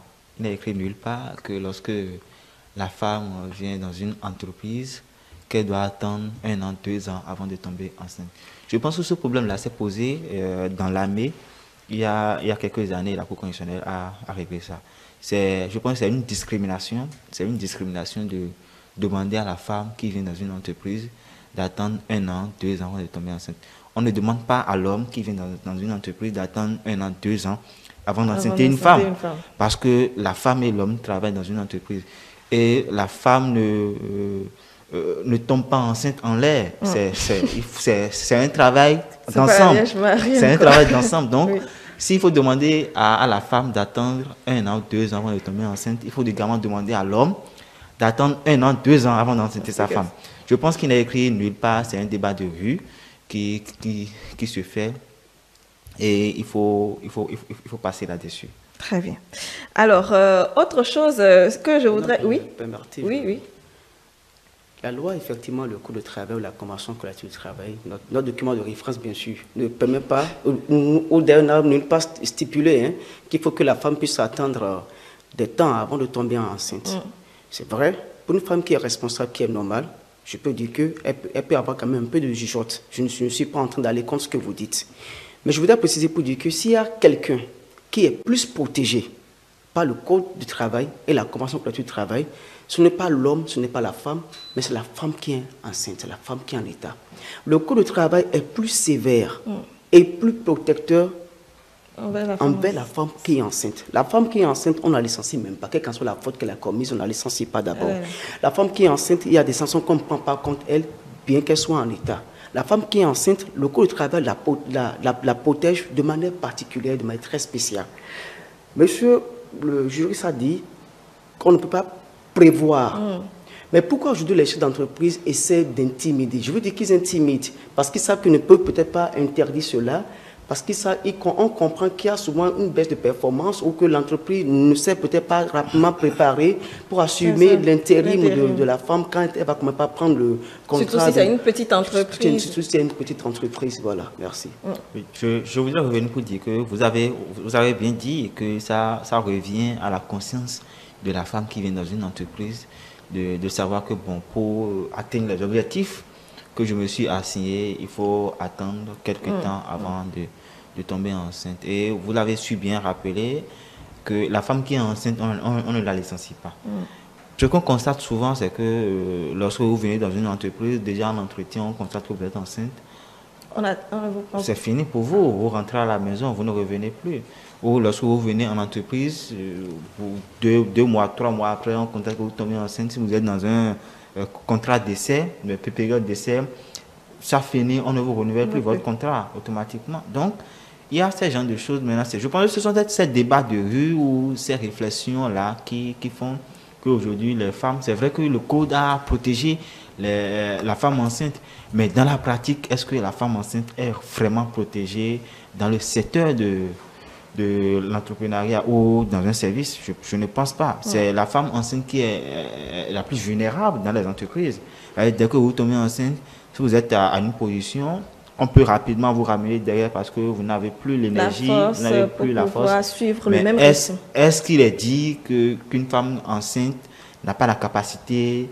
que lorsque la femme vient dans une entreprise, qu'elle doit attendre 1 an, 2 ans avant de tomber enceinte. Je pense que ce problème-là s'est posé dans l'armée. Il y a quelques années, la Cour constitutionnelle a réglé ça. Je pense que c'est une discrimination. C'est une discrimination de demander à la femme qui vient dans une entreprise d'attendre 1 an, 2 ans avant de tomber enceinte. On ne demande pas à l'homme qui vient dans une entreprise d'attendre 1 an, 2 ans avant d'enceinte une femme. Parce que la femme et l'homme travaillent dans une entreprise. Et la femme ne tombe pas enceinte en l'air. C'est un travail d'ensemble. C'est un travail d'ensemble. Donc, s'il faut demander à la femme d'attendre 1 an, 2 ans avant de tomber enceinte, il faut également demander à l'homme d'attendre 1 an, 2 ans avant d'enceinte sa femme. Je pense qu'il n'est écrit nulle part. C'est un débat de rue qui se fait. Et il faut passer là-dessus. Très bien. Alors, autre chose que je voudrais... Oui. Oui. La loi, effectivement, le Code de travail ou la Convention collective du travail, notre document de référence, bien sûr, ne permet pas, ou d'ailleurs ne pas stipuler qu'il faut que la femme puisse attendre des temps avant de tomber enceinte. C'est vrai, pour une femme qui est responsable, qui est normale, je peux dire qu'elle peut avoir quand même un peu de jugeote. Je ne suis pas en train d'aller contre ce que vous dites. Mais je voudrais préciser pour dire que s'il y a quelqu'un qui est plus protégé par le Code du travail et la Convention collective du travail, ce n'est pas l'homme, ce n'est pas la femme, mais c'est la femme qui est enceinte, c'est la femme qui est en état. Le Code du travail est plus sévère et plus protecteur envers la femme qui est enceinte. La femme qui est enceinte, on ne la licencie même pas. Quelle qu'en soit la faute qu'elle a commise, on ne la licencie pas d'abord. La femme qui est enceinte, il y a des sanctions qu'on ne prend pas contre elle, bien qu'elle soit en état. La femme qui est enceinte, le Code du travail la protège de manière particulière, de manière très spéciale. Monsieur le juriste a dit qu'on ne peut pas prévoir. Mais pourquoi aujourd'hui les chefs d'entreprise essaient d'intimider? Je veux dire qu'ils intimident parce qu'ils savent qu'ils ne peuvent peut-être pas interdire cela, parce qu'on comprend qu'il y a souvent une baisse de performance ou que l'entreprise ne s'est peut-être pas rapidement préparée pour assumer l'intérim de la femme quand elle va pas prendre le contrat. Surtout si c'est une petite entreprise. Surtout si c'est une petite entreprise, voilà, merci. Oui, je voudrais revenir pour dire que vous avez bien dit que ça revient à la conscience de la femme qui vient dans une entreprise, de savoir que bon, pour atteindre les objectifs que je me suis assigné, il faut attendre quelques temps avant de tomber enceinte. Et vous l'avez su bien rappeler que la femme qui est enceinte, on ne la licencie pas. Ce qu'on constate souvent, c'est que lorsque vous venez dans une entreprise, déjà en entretien, on constate que vous êtes enceinte. C'est fini pour vous. Vous rentrez à la maison, vous ne revenez plus. Ou lorsque vous venez en entreprise, 2 mois, 3 mois après, on constate que vous tombez enceinte. Si vous êtes dans un contrat d'essai, une période d'essai, ça finit, on ne vous renouvelle plus votre contrat automatiquement. Donc, il y a ce genre de choses maintenant. Je pense que ce sont ces débats de rue ou ces réflexions-là qui font qu'aujourd'hui, les femmes, c'est vrai que le code a protégé la femme enceinte, mais dans la pratique, est-ce que la femme enceinte est vraiment protégée dans le secteur de l'entrepreneuriat ou dans un service? Je ne pense pas. C'est la femme enceinte qui est la plus vulnérable dans les entreprises. Dès que vous tombez enceinte, si vous êtes à une position, on peut rapidement vous ramener derrière parce que vous n'avez plus l'énergie, vous n'avez plus la force. Suivre mais le même rythme. Est-ce qu'il est dit qu'une femme enceinte n'a pas la capacité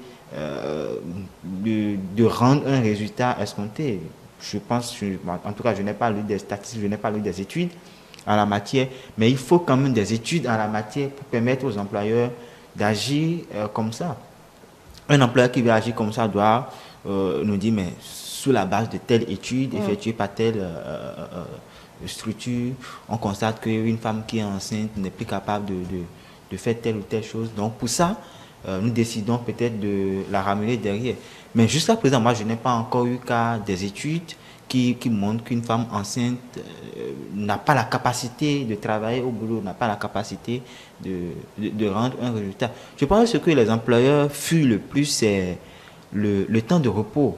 de rendre un résultat escompté? Je pense, en tout cas, je n'ai pas lu des statistiques, je n'ai pas lu des études en la matière, mais il faut quand même des études en la matière pour permettre aux employeurs d'agir comme ça. Un employeur qui veut agir comme ça doit nous dire, mais sous la base de telle étude effectuée par telle structure, on constate qu'une femme qui est enceinte n'est plus capable de faire telle ou telle chose. Donc pour ça, nous décidons peut-être de la ramener derrière. Mais jusqu'à présent, moi, je n'ai pas encore eu cas des études qui montrent qu'une femme enceinte n'a pas la capacité de travailler au boulot, n'a pas la capacité de rendre un résultat. Je pense que ce que les employeurs fuient le plus, c'est le temps de repos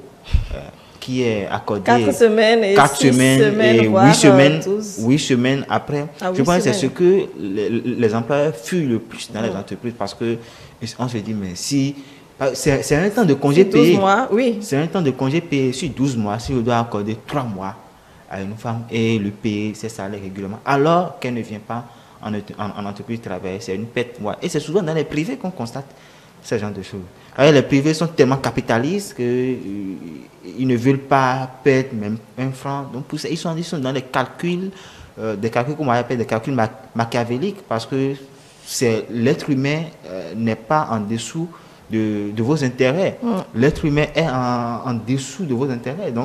qui est accordé 4 semaines et 4 semaines et 8 semaines, 8 semaines après. Je pense que c'est ce que les employeurs fuient le plus dans les entreprises parce que on se dit, mais si c'est un temps de congé payé. 12 mois, oui. C'est un temps de congé payé sur 12 mois. Si on doit accorder 3 mois à une femme et lui payer ses salaires régulièrement, alors qu'elle ne vient pas en entreprise travailler, c'est une perte. Et c'est souvent dans les privés qu'on constate ce genre de choses. Alors, les privés sont tellement capitalistes qu'ils ne veulent pas perdre même un franc. Donc, pour ça, ils sont dans les calculs, des calculs qu'on appelle des calculs machiavéliques, parce que l'être humain n'est pas en dessous de vos intérêts. L'être humain est en dessous de vos intérêts. Donc,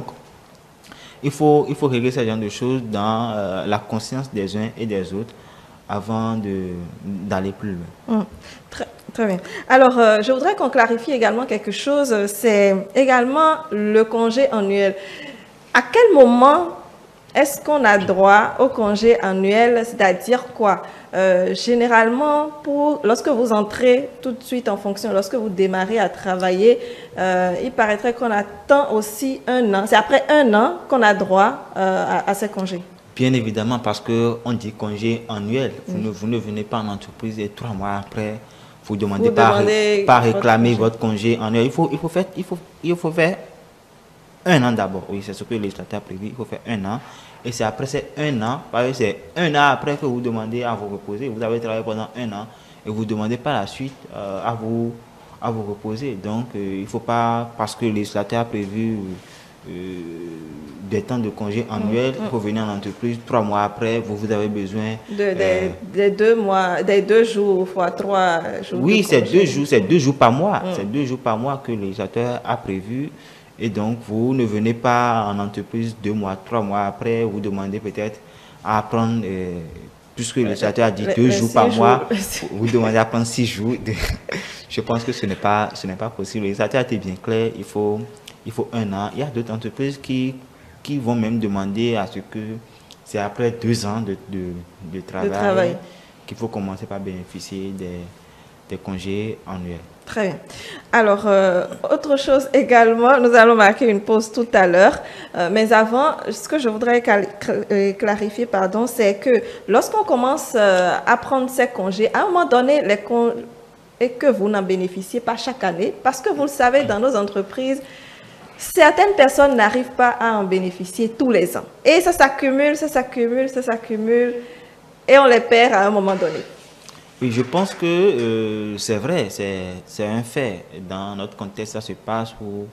il faut régler ce genre de choses dans la conscience des uns et des autres avant d'aller plus loin. Très bien. Alors, je voudrais qu'on clarifie également quelque chose. C'est également le congé annuel. À quel moment est-ce qu'on a droit au congé annuel? C'est-à-dire quoi? Généralement, lorsque vous entrez tout de suite en fonction, lorsque vous démarrez à travailler, il paraîtrait qu'on attend aussi 1 an. C'est après 1 an qu'on a droit à ces congés. Bien évidemment, parce qu'on dit congé annuel. Vous ne venez pas en entreprise et 3 mois après, vous demandez pas réclamer votre congé annuel. Il faut faire 1 an d'abord. Oui, c'est ce que le législateur a prévu. Il faut faire 1 an. Et c'est après ces 1 an, parce que c'est 1 an après que vous demandez à vous reposer. Vous avez travaillé pendant 1 an et vous demandez par la suite à vous reposer. Donc, il ne faut pas, parce que le législateur a prévu des temps de congé annuels, il faut venir en entreprise, 3 mois après, vous avez besoin... Des 2 mois, des 2 jours fois 3 jours. Oui, c'est 2 jours par mois. C'est 2 jours par mois que le législateur a prévu. Et donc, vous ne venez pas en entreprise 2 mois, 3 mois après, vous demandez peut-être à prendre, puisque le législateur a dit 2 jours par mois, vous demandez à prendre 6 jours. Je pense que ce n'est pas possible. Le législateur a été bien clair, il faut 1 an. Il y a d'autres entreprises qui vont même demander à ce que c'est après 2 ans de travail qu'il faut commencer par bénéficier des congés annuels. Très bien. Alors, autre chose également, nous allons marquer une pause tout à l'heure. Mais avant, ce que je voudrais clarifier, c'est que lorsqu'on commence à prendre ces congés, à un moment donné, et que vous n'en bénéficiez pas chaque année, parce que vous le savez, dans nos entreprises, certaines personnes n'arrivent pas à en bénéficier tous les ans. Et ça s'accumule, et on les perd à un moment donné. Oui, je pense que c'est vrai, c'est un fait. Dans notre contexte, ça se passe où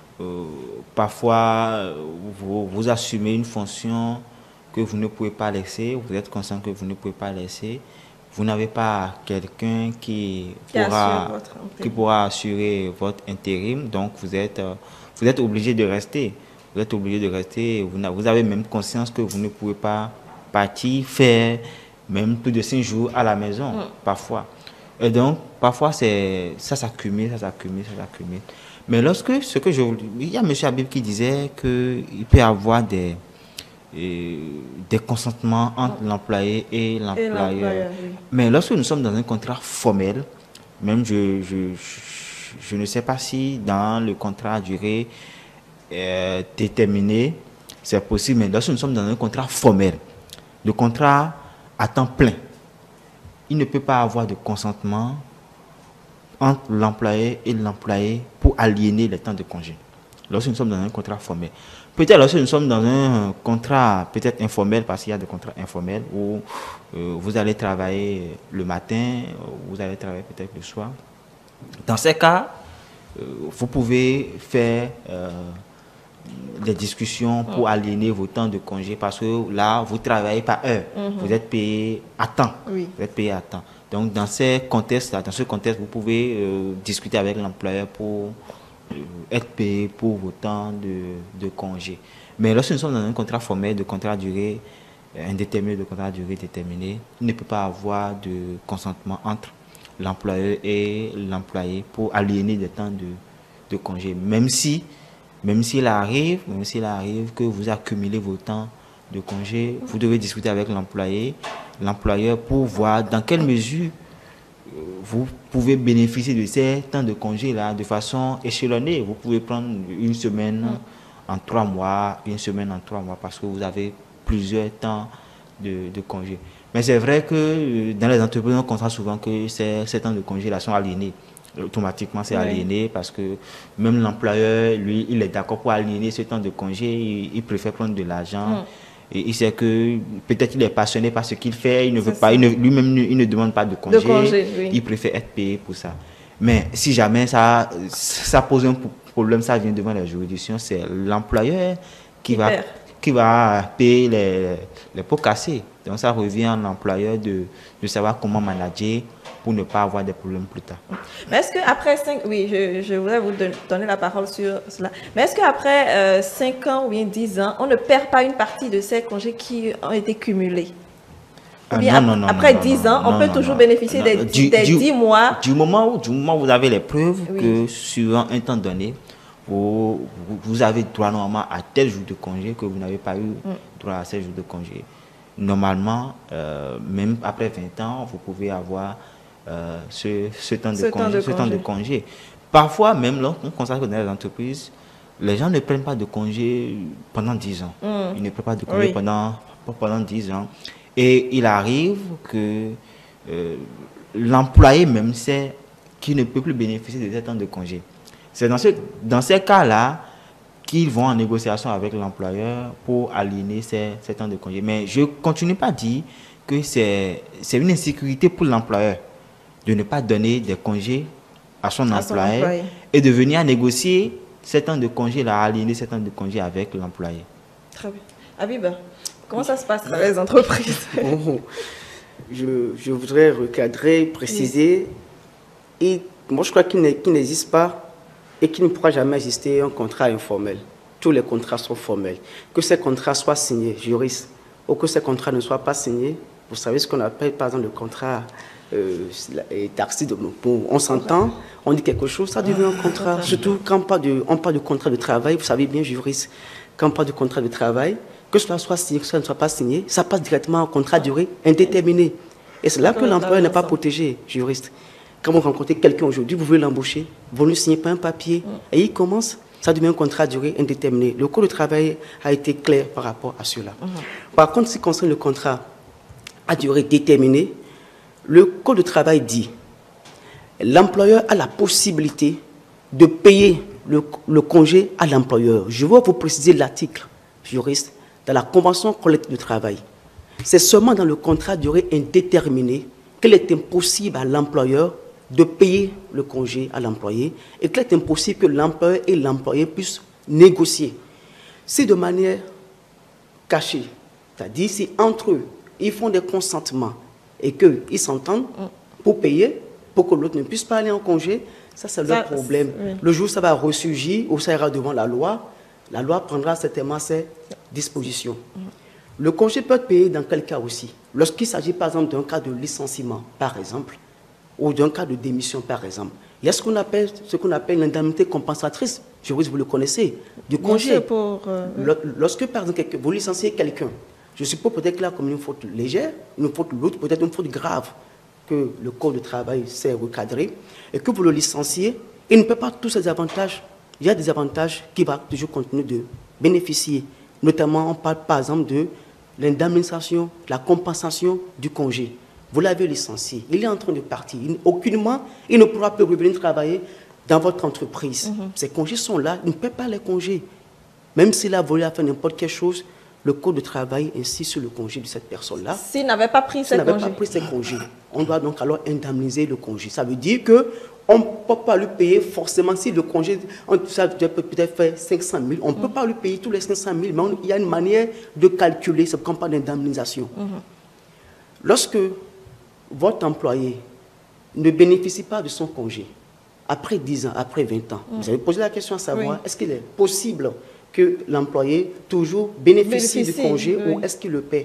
parfois vous assumez une fonction que vous ne pouvez pas laisser, vous êtes conscient que vous ne pouvez pas laisser. Vous n'avez pas quelqu'un qui pourra assurer votre intérim, donc vous êtes obligé de rester. Vous êtes obligé de rester. Vous avez même conscience que vous ne pouvez pas partir, faire même plus de 5 jours à la maison, parfois. Et donc, parfois, ça s'accumule. Mais il y a M. Habib qui disait qu'il peut y avoir des consentements entre l'employé et l'employeur. Oui. Mais lorsque nous sommes dans un contrat formel, même je ne sais pas si dans le contrat à durée déterminée, c'est possible, mais lorsque nous sommes dans un contrat formel, le contrat à temps plein, il ne peut pas avoir de consentement entre l'employé et l'employé pour aliéner les temps de congé. Lorsque nous sommes dans un contrat formel. Peut-être lorsque nous sommes dans un contrat peut-être informel, parce qu'il y a des contrats informels où vous allez travailler le matin, vous allez travailler peut-être le soir. Dans ces cas, vous pouvez faire des discussions pour aliéner vos temps de congé parce que là, vous travaillez par heure. Vous êtes payé à temps. Oui. Vous êtes payé à temps. Donc, dans ce contexte-là, vous pouvez discuter avec l'employeur pour être payé pour vos temps de congé. Mais lorsque nous sommes dans un contrat formel, de contrat à durée indéterminée, de contrat à durée déterminée, il ne peut pas avoir de consentement entre l'employeur et l'employé pour aliéner des temps de congé. Même s'il arrive que vous accumulez vos temps de congé, vous devez discuter avec l'employeur pour voir dans quelle mesure vous pouvez bénéficier de ces temps de congé-là de façon échelonnée. Vous pouvez prendre une semaine en 3 mois, une semaine en 3 mois, parce que vous avez plusieurs temps de congé. Mais c'est vrai que dans les entreprises, on constate souvent que ces temps de congé-là sont aliénés. Automatiquement, c'est aliéné parce que même l'employeur, lui, il est d'accord pour aliéner ce temps de congé. Il préfère prendre de l'argent. Et il sait que peut-être il est passionné par ce qu'il fait, il ne veut pas, lui-même il ne demande pas de congé, il préfère être payé pour ça. Mais si jamais ça pose un problème, ça vient devant la juridiction, c'est l'employeur qui va payer les pots cassés. Donc ça revient à l'employeur de savoir comment manager pour ne pas avoir des problèmes plus tard. Mais est-ce qu'après 5... Oui, je voudrais vous donner la parole sur cela. Mais est-ce qu'après 5 ans ou bien 10 ans, on ne perd pas une partie de ces congés qui ont été cumulés? Ou bien non, après 10 ans, on peut toujours bénéficier des 10 mois. Du moment où vous avez les preuves que sur un temps donné, vous avez droit normalement à tel jour de congé que vous n'avez pas eu droit à ces jours de congé. Normalement, même après 20 ans, vous pouvez avoir ce temps de congé. Parfois, même lorsqu'on constate que dans les entreprises, les gens ne prennent pas de congé pendant 10 ans. Ils ne prennent pas de congé pendant 10 ans. Et il arrive que l'employé même sait qu'il ne peut plus bénéficier de ce temps de congé. C'est dans ces cas-là qu'ils vont en négociation avec l'employeur pour aligner ces temps de congé. Mais je ne continue pas à dire que c'est une insécurité pour l'employeur de ne pas donner des congés à son employé et de venir négocier ces temps de congé, aligner ces temps de congé avec l'employé. Très bien. Habib, comment ça se passe dans les entreprises? Bon, je voudrais recadrer, préciser. Et moi, je crois qu'il n'existe pas et qu'il ne pourra jamais exister un contrat informel. Tous les contrats sont formels. Que ces contrats soient signés, juristes, ou que ces contrats ne soient pas signés, vous savez ce qu'on appelle, par exemple, le contrat tacite. On s'entend, on dit quelque chose, ça devient un contrat. Surtout quand on parle de contrat de travail, vous savez bien, juriste, quand on parle de contrat de travail, que cela soit signé, que cela ne soit pas signé, ça passe directement en contrat à durée indéterminée. Et c'est là que l'employeur n'est pas protégé, juriste. Quand vous rencontrez quelqu'un aujourd'hui, vous voulez l'embaucher, vous ne signez pas un papier, et il commence, ça devient un contrat à durée indéterminée. Le code de travail a été clair par rapport à cela. Par contre, ce qui concerne le contrat à durée déterminée, le code de travail dit l'employeur a la possibilité de payer le congé à l'employeur. Je vais vous préciser l'article, juriste, dans la convention collective de travail. C'est seulement dans le contrat à durée indéterminée qu'il est impossible à l'employeur de payer le congé à l'employé et qu'il est impossible que l'employeur et l'employé puissent négocier. Si de manière cachée, c'est-à-dire si entre eux, ils font des consentements et qu'ils s'entendent pour payer, pour que l'autre ne puisse pas aller en congé, ça c'est leur problème. Oui. Le jour où ça va ressurgir, ou ça ira devant la loi prendra certainement ses dispositions. Le congé peut être payé dans quel cas aussi? Lorsqu'il s'agit par exemple d'un cas de licenciement, par exemple, ou d'un cas de démission, par exemple. Il y a ce qu'on appelle l'indemnité compensatrice, juriste, vous le connaissez, du congé. Lorsque, par exemple, vous licenciez quelqu'un, je suppose peut-être qu'il a commis une faute légère, une faute lourde, peut-être une faute grave, que le code de travail s'est recadré, et que vous le licenciez, il ne peut pas tous ces avantages. Il y a des avantages qui vont toujours continuer de bénéficier. Notamment, on parle par exemple de l'indemnisation, la compensation du congé. Vous l'avez licencié, il est en train de partir. Aucunement, il ne pourra plus revenir travailler dans votre entreprise. Ces congés sont là, il ne peut pas les congés. Même s'il a volé à faire n'importe quelle chose, le code de travail insiste sur le congé de cette personne-là. S'il n'avait pas pris ses congés, on doit donc alors indemniser le congé. Ça veut dire qu'on ne peut pas lui payer forcément, si le congé, ça peut peut-être faire 500 000, on ne peut pas lui payer tous les 500 000, mais il y a une manière de calculer, c'est comme pas d'indemnisation. Lorsque votre employé ne bénéficie pas de son congé, après 10 ans, après 20 ans, vous avez posé la question à savoir, est-ce qu'il est possible que l'employé toujours bénéficie du congé ou est-ce qu'il le paie?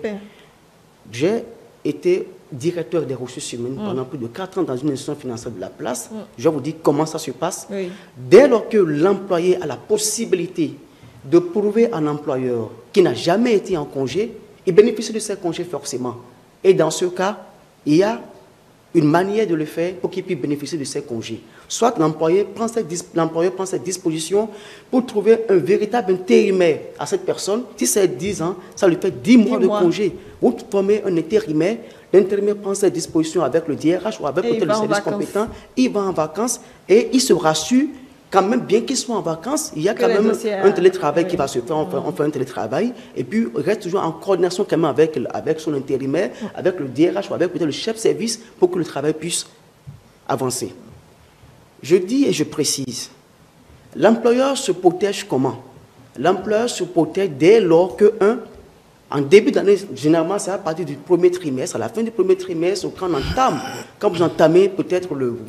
J'ai été directeur des ressources humaines pendant plus de 4 ans dans une institution financière de la place. Je vous dis comment ça se passe. Dès lors que l'employé a la possibilité de prouver à un employeur qui n'a jamais été en congé, il bénéficie de ses congés forcément. Et dans ce cas, il y a une manière de le faire pour qu'il puisse bénéficier de ses congés. Soit l'employeur prend ses dispositions pour trouver un véritable intérimaire à cette personne. Si c'est 10 ans, ça lui fait 10 mois de congé. Vous formez un intérimaire, l'intérimaire prend ses dispositions avec le DRH ou avec le service compétent, il va en vacances et il se rassure quand même, bien qu'il soit en vacances, il y a quand même un télétravail qui va se faire, on fait un télétravail, et puis il reste toujours en coordination quand même avec son intérimaire, avec le DRH ou avec peut-être le chef de service pour que le travail puisse avancer. Je dis et je précise, l'employeur se protège comment? L'employeur se protège dès lors que, en début d'année, généralement, c'est à partir du premier trimestre, à la fin du premier trimestre, quand vous entamez peut-être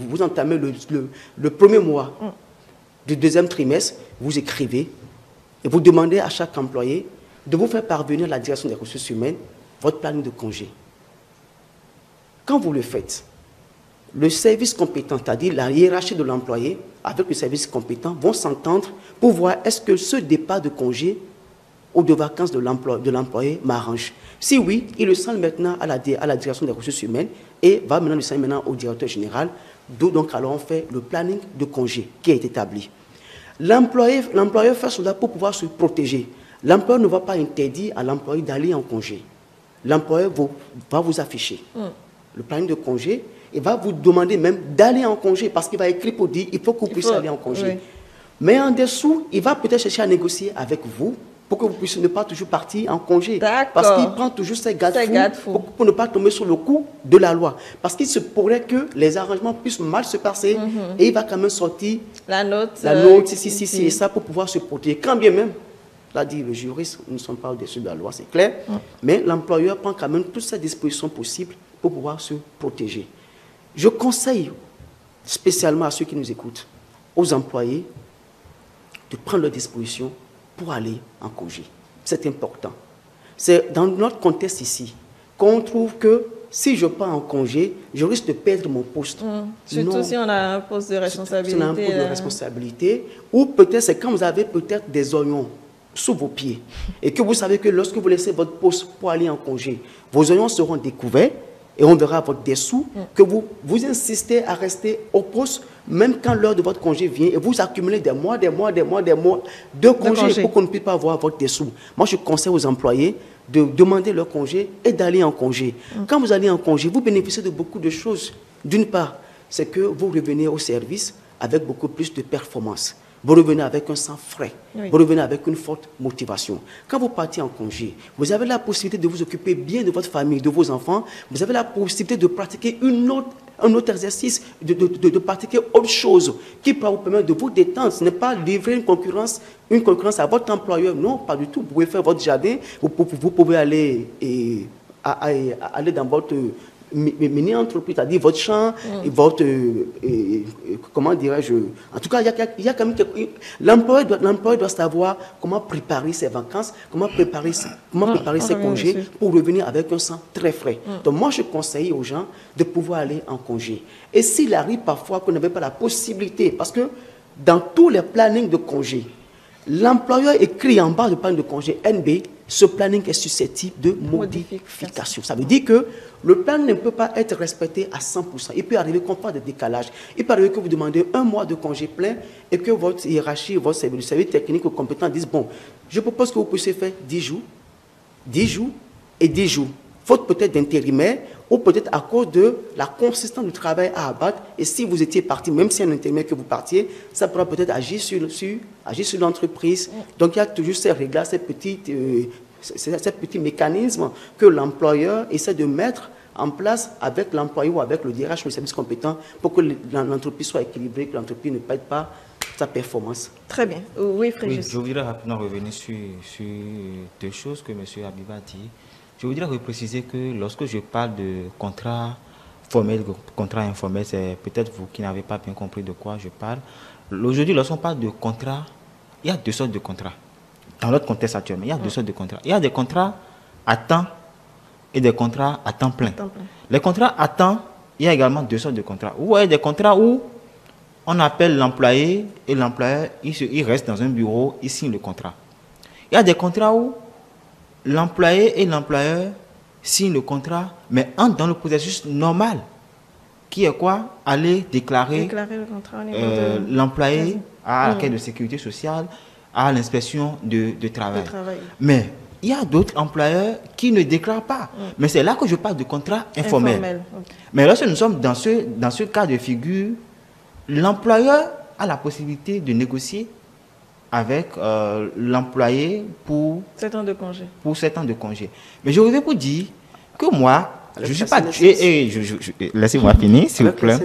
le premier mois du deuxième trimestre, vous écrivez et vous demandez à chaque employé de vous faire parvenir à la direction des ressources humaines votre planning de congé. Quand vous le faites, le service compétent, c'est-à-dire la hiérarchie de l'employé, avec le service compétent, vont s'entendre pour voir est-ce que ce départ de congé ou de vacances de l'employé m'arrange. Si oui, il le sent maintenant à la direction des ressources humaines et va maintenant le sent maintenant au directeur général, d'où donc alors on fait le planning de congé qui est établi. L'employeur fait cela pour pouvoir se protéger. L'employeur ne va pas interdire à l'employé d'aller en congé. L'employeur va vous afficher le planning de congé et va vous demander même d'aller en congé parce qu'il va écrire pour dire il faut que vous puissiez aller en congé. Mais en dessous, il va peut-être chercher à négocier avec vous pour que vous puissiez ne pas toujours partir en congé. Parce qu'il prend toujours ses garde-fous pour ne pas tomber sur le coup de la loi. Parce qu'il se pourrait que les arrangements puissent mal se passer et il va quand même sortir la note et ça pour pouvoir se protéger. Quand bien même, l'a dit le juriste, nous ne sommes pas au-dessus de la loi, c'est clair, mais l'employeur prend quand même toutes ces dispositions possibles pour pouvoir se protéger. Je conseille spécialement à ceux qui nous écoutent, aux employés, de prendre leurs dispositions pour aller en congé. C'est important. C'est dans notre contexte ici qu'on trouve que si je pars en congé, je risque de perdre mon poste. Surtout si on a un poste de responsabilité. Si on a un poste de responsabilité, ou peut-être c'est quand vous avez peut-être des oignons sous vos pieds et que vous savez que lorsque vous laissez votre poste pour aller en congé, vos oignons seront découverts et on verra votre dessous, que vous insistez à rester au poste même quand l'heure de votre congé vient et vous accumulez des mois de congé pour qu'on ne puisse pas avoir votre dessous. Moi, je conseille aux employés de demander leur congé et d'aller en congé. Quand vous allez en congé, vous bénéficiez de beaucoup de choses. D'une part, c'est que vous revenez au service avec beaucoup plus de performance. Vous revenez avec un sang frais. Oui. Vous revenez avec une forte motivation. Quand vous partez en congé, vous avez la possibilité de vous occuper bien de votre famille, de vos enfants. Vous avez la possibilité de pratiquer un autre exercice, de pratiquer autre chose qui peut vous permettre de vous détendre. Ce n'est pas livrer une concurrence à votre employeur. Non, pas du tout. Vous pouvez faire votre jardin. Vous pouvez aller dans votre mini-entreprise, c'est-à-dire votre champ, et votre, comment dirais-je, en tout cas, il y a quand même l'employeur doit savoir comment préparer ses vacances, comment préparer ses congés pour revenir avec un sang très frais. Donc moi, je conseille aux gens de pouvoir aller en congé. Et s'il arrive parfois qu'on n'avait pas la possibilité, parce que dans tous les plannings de congé, l'employeur écrit en bas du planning de congé NB, ce planning est susceptible de modification. Ça veut dire que le planning ne peut pas être respecté à 100%. Il peut arriver qu'on fasse des décalages. Il peut arriver que vous demandez un mois de congé plein et que votre hiérarchie, votre service technique ou compétent disent, bon, je propose que vous puissiez faire 10 jours et 10 jours. Faute peut-être d'intérimaire ou peut-être à cause de la consistance du travail à abattre. Et si vous étiez parti, même si c'est un intérimaire que vous partiez, ça pourra peut-être agir sur l'entreprise. Donc il y a toujours ces réglages, ces petits mécanismes que l'employeur essaie de mettre en place avec l'employé ou avec le DRH ou le service compétent pour que l'entreprise soit équilibrée, que l'entreprise ne perde pas sa performance. Très bien. Oui, Fréjus. Oui, je voudrais rapidement revenir sur deux choses que M. Abiba a dit. Je voudrais repréciser que lorsque je parle de contrat formel, contrat informel, c'est peut-être vous qui n'avez pas bien compris de quoi je parle. Aujourd'hui, lorsqu'on parle de contrat, il y a deux sortes de contrats. Dans notre contexte actuellement, il y a deux sortes de contrats. Il y a des contrats à temps et des contrats à temps plein. Les contrats à temps, il y a également deux sortes de contrats. Ou il y a des contrats où on appelle l'employé et l'employeur, il reste dans un bureau, il signe le contrat. Il y a des contrats où l'employé et l'employeur signent le contrat, mais entrent dans le processus normal, qui est quoi? Aller déclarer le contrat au niveau de l'employé à la caisse de sécurité sociale, à l'inspection de travail. Mais il y a d'autres employeurs qui ne déclarent pas. Mais c'est là que je parle de contrat informel. Mais lorsque nous sommes dans ce cas de figure, l'employeur a la possibilité de négocier avec l'employé pour 7 ans de congé. Pour 7 ans de congé. Mais je reviens pour dire que moi, je ne suis pas... Laissez-moi finir, s'il vous plaît.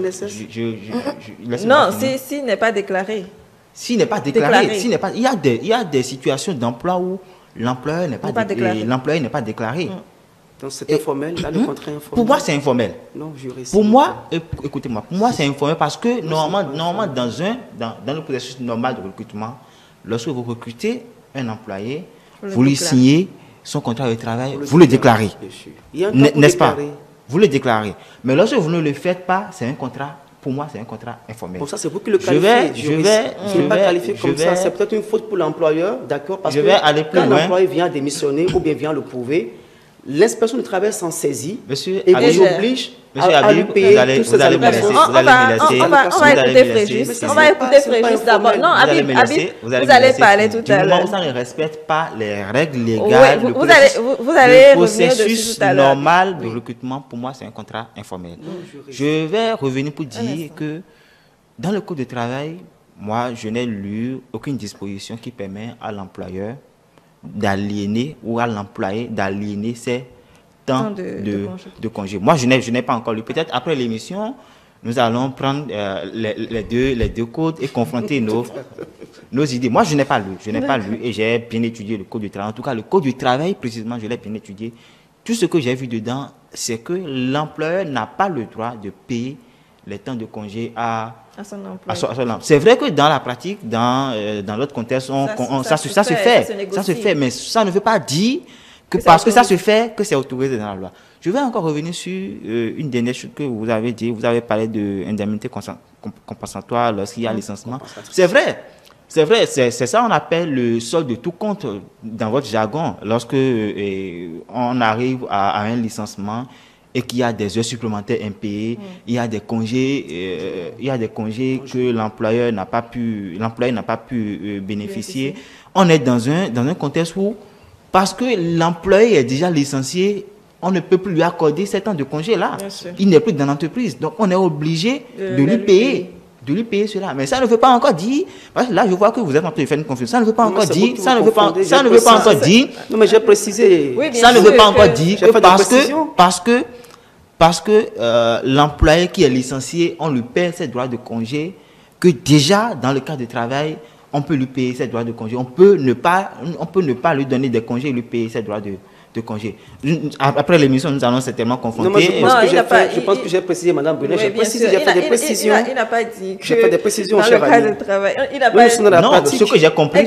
Non, s'il n'est pas déclaré. S'il n'est pas déclaré. Il y a des situations d'emploi où l'employeur n'est pas déclaré. Donc c'est informel, là le contrat informel. Pour moi, c'est informel. Non, juriste. Pour moi, écoutez-moi, pour moi, c'est informel parce que normalement dans le processus normal de recrutement, lorsque vous recrutez un employé, vous lui signez son contrat de travail, vous le déclarez. N'est-ce pas? Vous le déclarez. Mais lorsque vous ne le faites pas, c'est un contrat, pour moi, c'est un contrat informel. Pour ça, c'est vous qui le qualifiez. Je ne vais pas qualifier comme ça. C'est peut-être une faute pour l'employeur, d'accord? Parce que quand l'employé vient démissionner ou bien vient le prouver, l'inspection du travail s'en saisit et vous oblige à lui payer toutes ces allocations. On va écouter Fréjus. On va écouter Fréjus d'abord. Non, Habib, vous allez parler tout à l'heure. Ça ne respecte pas les règles légales. Vous allez revenir dessus tout à l'heure. Normal de recrutement, pour moi, c'est un contrat informel. Je vais revenir pour dire que dans le code de travail, moi, je n'ai lu aucune disposition qui permet à l'employeur d'aliéner ou à l'employé d'aliéner ses temps de congé. Moi, je n'ai pas encore lu. Peut-être après l'émission, nous allons prendre les deux codes et confronter nos idées. Moi, je n'ai pas lu et j'ai bien étudié le code du travail. En tout cas, le code du travail, précisément, je l'ai bien étudié. Tout ce que j'ai vu dedans, c'est que l'employeur n'a pas le droit de payer les temps de congé à son employé. C'est vrai que dans la pratique, dans l'autre contexte, ça se fait, mais ça ne veut pas dire que parce que ça se fait, que c'est autorisé dans la loi. Je vais encore revenir sur une dernière chose que vous avez dit. Vous avez parlé d'indemnité compensatoire lorsqu'il y a licenciement. C'est vrai, c'est ça on appelle le solde de tout compte dans votre jargon. Lorsque on arrive à un licenciement et qu'il y a des heures supplémentaires impayées, il y a des congés, que l'employeur n'a pas pu bénéficier. On est dans un contexte où, parce que l'employé est déjà licencié, on ne peut plus lui accorder 7 ans de congé là. Il n'est plus dans l'entreprise. Donc, on est obligé de lui payer. De lui payer cela. Mais ça ne veut pas encore dire, parce que là, je vois que vous êtes en train de faire une confusion. Ça ne veut pas encore dire, ça ne veut pas encore dire. Non, mais j'ai précisé. Oui, ça ne veut pas encore dire que parce que l'employé qui est licencié, on lui paie ses droits de congé, que déjà, dans le cas de travail, on peut lui payer ses droits de congé. On peut ne pas lui donner des congés et lui payer ses droits de congé. Après l'émission, nous allons certainement confronter. Non, je pense que j'ai précisé, Madame Brunet. J'ai fait des précisions. Il n'a pas dit que j'ai fait des précisions, dans le cas de travail. Il n'a pas dit. Non, ce que j'ai compris,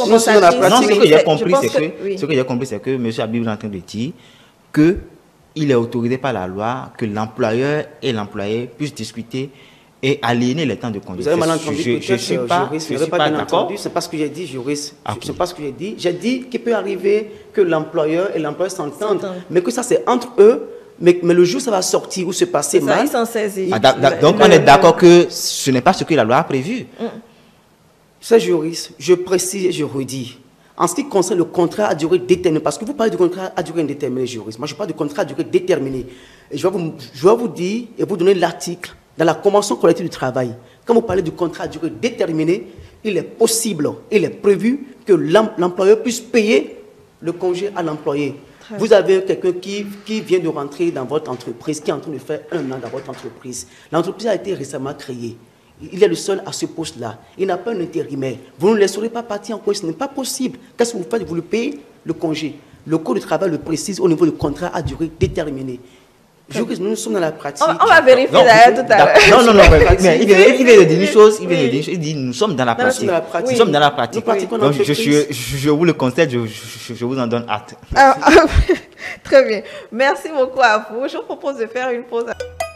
c'est que M. Habib est en train de dire qu'il est autorisé par la loi que l'employeur et l'employé puissent discuter et aliéner les temps de congé. Vous avez mal entendu, je ne suis pas d'accord. C'est pas ce que j'ai dit, juriste. C'est pas ce que j'ai dit. J'ai dit qu'il peut arriver que l'employeur et l'employeur s'entendent, mais que ça c'est entre eux. Mais le jour où ça va sortir ou se passer mal, ils s'en saisissent. Donc on est d'accord que ce n'est pas ce que la loi a prévu. C'est juriste. Je précise et je redis. En ce qui concerne le contrat à durée déterminée, parce que vous parlez de contrat à durée indéterminée, juriste. Moi, je parle de contrat à durée déterminée. Et je vais vous dire et vous donner l'article dans la Convention collective du travail. Quand vous parlez du contrat à durée déterminée, il est possible, il est prévu que l'employeur puisse payer le congé à l'employé. Vous avez quelqu'un qui vient de rentrer dans votre entreprise, qui est en train de faire 1 an dans votre entreprise. L'entreprise a été récemment créée. Il est le seul à ce poste-là. Il n'a pas un intérimaire. Vous ne le laisserez pas partir en congé. Ce n'est pas possible. Qu'est-ce que vous faites? Vous lui payez le congé. Le Code du travail le précise au niveau du contrat à durée déterminée. Nous sommes dans la pratique. On va vérifier d'ailleurs tout à l'heure. Non, mais il vient de dire une chose. Il dit nous sommes dans la pratique. Nous sommes dans la pratique. Donc, je vous le conseille, je vous en donne hâte. Très bien. Merci beaucoup à vous. Je vous propose de faire une pause.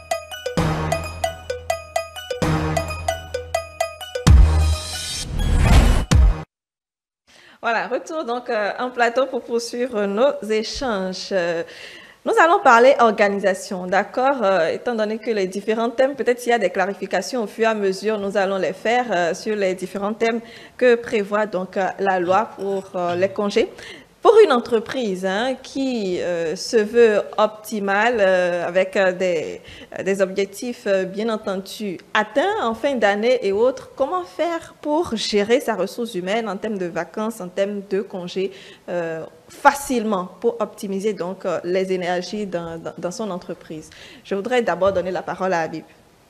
Voilà, retour donc en plateau pour poursuivre nos échanges. Nous allons parler organisation, d'accord? Étant donné que les différents thèmes, peut-être s'il y a des clarifications au fur et à mesure, nous allons les faire sur les différents thèmes que prévoit donc la loi pour les congés. Pour une entreprise qui se veut optimale, avec des objectifs bien entendu atteints en fin d'année et autres, comment faire pour gérer sa ressource humaine en termes de vacances, en termes de congés, facilement pour optimiser donc les énergies dans son entreprise? Je voudrais d'abord donner la parole à Habib.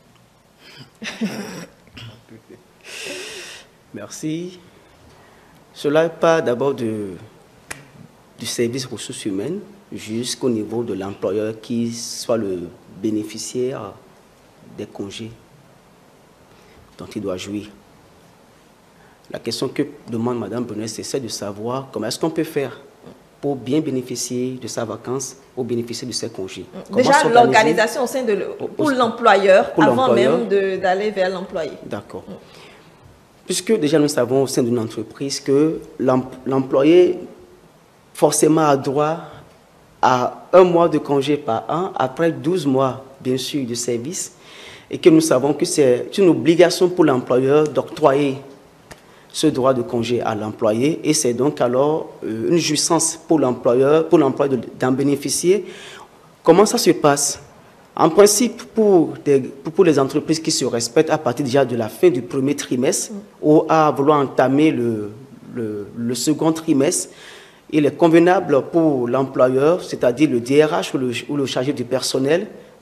Merci. Cela part d'abord du service ressources humaines jusqu'au niveau de l'employeur qui soit le bénéficiaire des congés dont il doit jouir. La question que demande Mme Brunet, c'est de savoir comment est-ce qu'on peut faire pour bien bénéficier de sa vacance ou bénéficier de ses congés. Déjà, l'organisation au sein de pour l'employeur avant même d'aller vers l'employé. D'accord. Puisque déjà nous savons au sein d'une entreprise que l'employé forcément a droit à 1 mois de congé par an, après 12 mois, bien sûr, de service, et que nous savons que c'est une obligation pour l'employeur d'octroyer ce droit de congé à l'employé, et c'est donc alors une jouissance pour l'employeur d'en bénéficier. Comment ça se passe? En principe, pour les entreprises qui se respectent à partir déjà de la fin du 1er trimestre ou à vouloir entamer le second trimestre, il est convenable pour l'employeur, c'est-à-dire le DRH ou le chargé du personnel,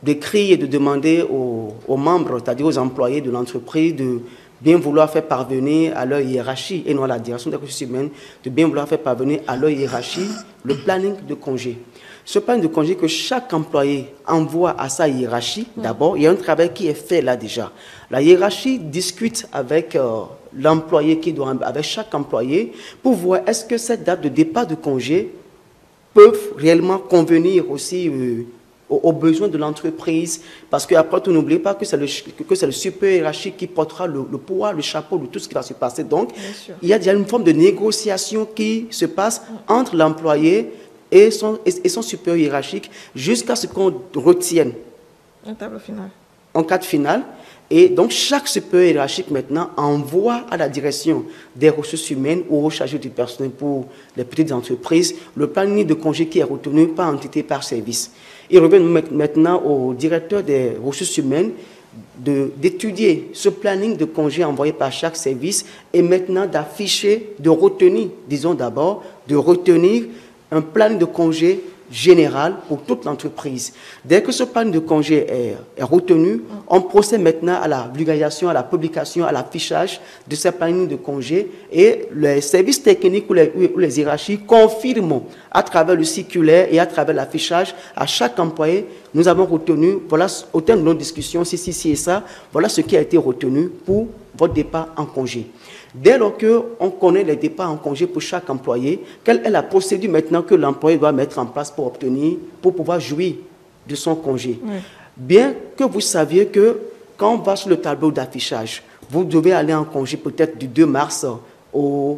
d'écrire et de demander aux membres, c'est-à-dire aux employés de l'entreprise, de bien vouloir faire parvenir à leur hiérarchie, et non à la direction des ressources humaines, de bien vouloir faire parvenir à leur hiérarchie le planning de congé. Ce planning de congé que chaque employé envoie à sa hiérarchie, d'abord, il y a un travail qui est fait là déjà. La hiérarchie discute avec l'employé avec chaque employé pour voir est-ce que cette date de départ de congé peut réellement convenir aussi aux besoins de l'entreprise, parce qu'après, n'oubliez pas que c'est le supérieur hiérarchique qui portera le poids, le chapeau de tout ce qui va se passer. Donc, il y a déjà une forme de négociation qui se passe entre l'employé et son supérieur hiérarchique jusqu'à ce qu'on retienne un tableau final. En cadre final. Et donc, chaque supérieur hiérarchique maintenant envoie à la direction des ressources humaines ou au chargé du personnel pour les petites entreprises le planning de congé qui est retenu par entité, par service. Il revient maintenant au directeur des ressources humaines d'étudier ce planning de congé envoyé par chaque service et maintenant d'afficher, de retenir, disons d'abord, de retenir un planning de congé général pour toute l'entreprise. Dès que ce plan de congé est retenu, on procède maintenant à la vulgarisation, à la publication, à l'affichage de ces plannings de congé et les services techniques ou les hiérarchies confirment à travers le circulaire et à travers l'affichage à chaque employé, nous avons retenu, voilà, au terme de nos discussions, ci et ça, voilà ce qui a été retenu pour votre départ en congé. Dès lors qu'on connaît les départs en congé pour chaque employé, quelle est la procédure maintenant que l'employé doit mettre en place pour pouvoir jouir de son congé? Bien que vous saviez que quand on va sur le tableau d'affichage, vous devez aller en congé peut-être du 2 mars au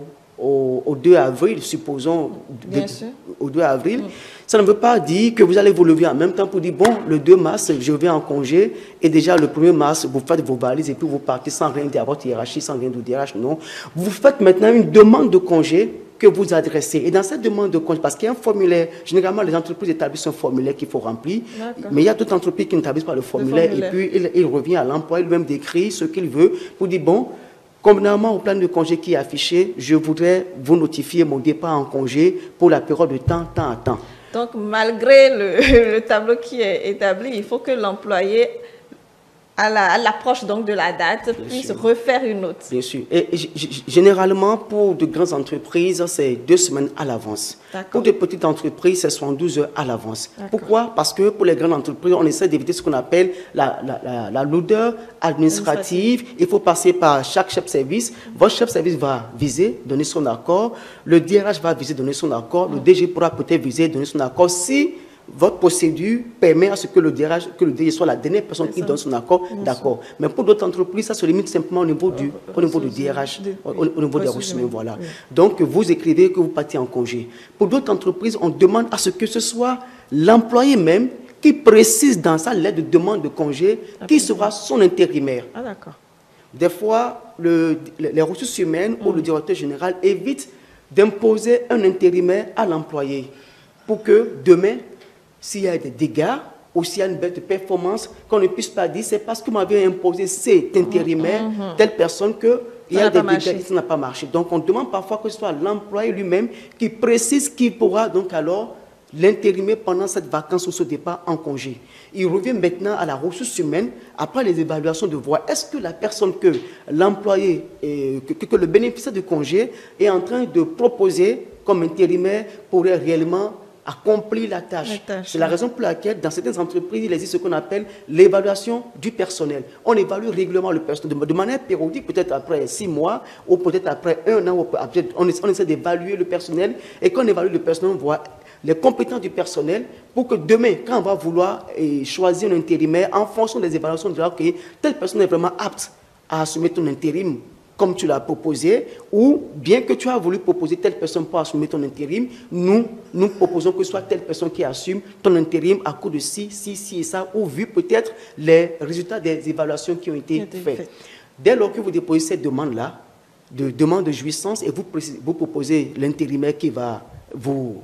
2 avril, supposons, au 2 avril, ça ne veut pas dire que vous allez vous lever en même temps pour dire, bon, le 2 mars, je vais en congé, et déjà le 1er mars, vous faites vos valises et puis vous partez sans rien dire à votre hiérarchie, sans rien de DRH, non. Vous faites maintenant une demande de congé que vous adressez. Et dans cette demande de congé, parce qu'il y a un formulaire, généralement les entreprises établissent un formulaire qu'il faut remplir, mais il y a d'autres entreprises qui n'établissent pas le formulaire, et puis il revient à l'employé lui-même d'écrire ce qu'il veut pour dire, bon, convenablement au plan de congé qui est affiché, je voudrais vous notifier mon départ en congé pour la période de temps à temps. Donc, malgré le tableau qui est établi, il faut que l'employé, à l'approche donc de la date, puisse refaire une note. Bien sûr. Et généralement, pour de grandes entreprises, c'est 2 semaines à l'avance. Pour de petites entreprises, c'est 72 heures à l'avance. Pourquoi? Parce que pour les grandes entreprises, on essaie d'éviter ce qu'on appelle la lourdeur administrative. Il faut passer par chaque chef de service. Votre chef de service va viser, donner son accord. Le DRH va viser, donner son accord. Le DG pourra peut-être viser, donner son accord. Si votre procédure permet à ce que le DG soit la dernière personne qui donne son accord, d'accord. Mais pour d'autres entreprises, ça se limite simplement au niveau du DRH, au niveau des ressources humaines, voilà. Donc, vous écrivez que vous partez en congé. Pour d'autres entreprises, on demande à ce que ce soit l'employé même qui précise dans sa lettre de demande de congé qui sera son intérimaire. Ah, d'accord. Des fois, les ressources humaines ou le directeur général évitent d'imposer un intérimaire à l'employé pour que demain, s'il y a des dégâts ou s'il y a une baisse de performance, qu'on ne puisse pas dire c'est parce que vous m'avez imposé cet intérimaire, telle personne qu'il y a des dégâts et ça n'a pas marché. Donc on demande parfois que ce soit l'employé lui-même qui précise qu'il pourra donc alors l'intérimer pendant cette vacance ou ce départ en congé. Il revient maintenant à la ressource humaine, après les évaluations de voir est-ce que la personne que l'employé, que le bénéficiaire de congé est en train de proposer comme intérimaire pourrait réellement accomplir la tâche. C'est la raison pour laquelle, dans certaines entreprises, il existe ce qu'on appelle l'évaluation du personnel. On évalue régulièrement le personnel de manière périodique, peut-être après 6 mois, ou peut-être après 1 an, on essaie d'évaluer le personnel, et quand on évalue le personnel, on voit les compétences du personnel pour que demain, quand on va vouloir choisir un intérimaire, en fonction des évaluations, on dira que telle personne est vraiment apte à assumer ton intérim comme tu l'as proposé, ou bien que tu as voulu proposer telle personne pour assumer ton intérim, nous proposons que ce soit telle personne qui assume ton intérim à coup de ci et ça, ou vu peut-être les résultats des évaluations qui ont été faites. Dès lors que vous déposez cette demande-là, de demande de jouissance, et vous proposez l'intérimaire qui va vous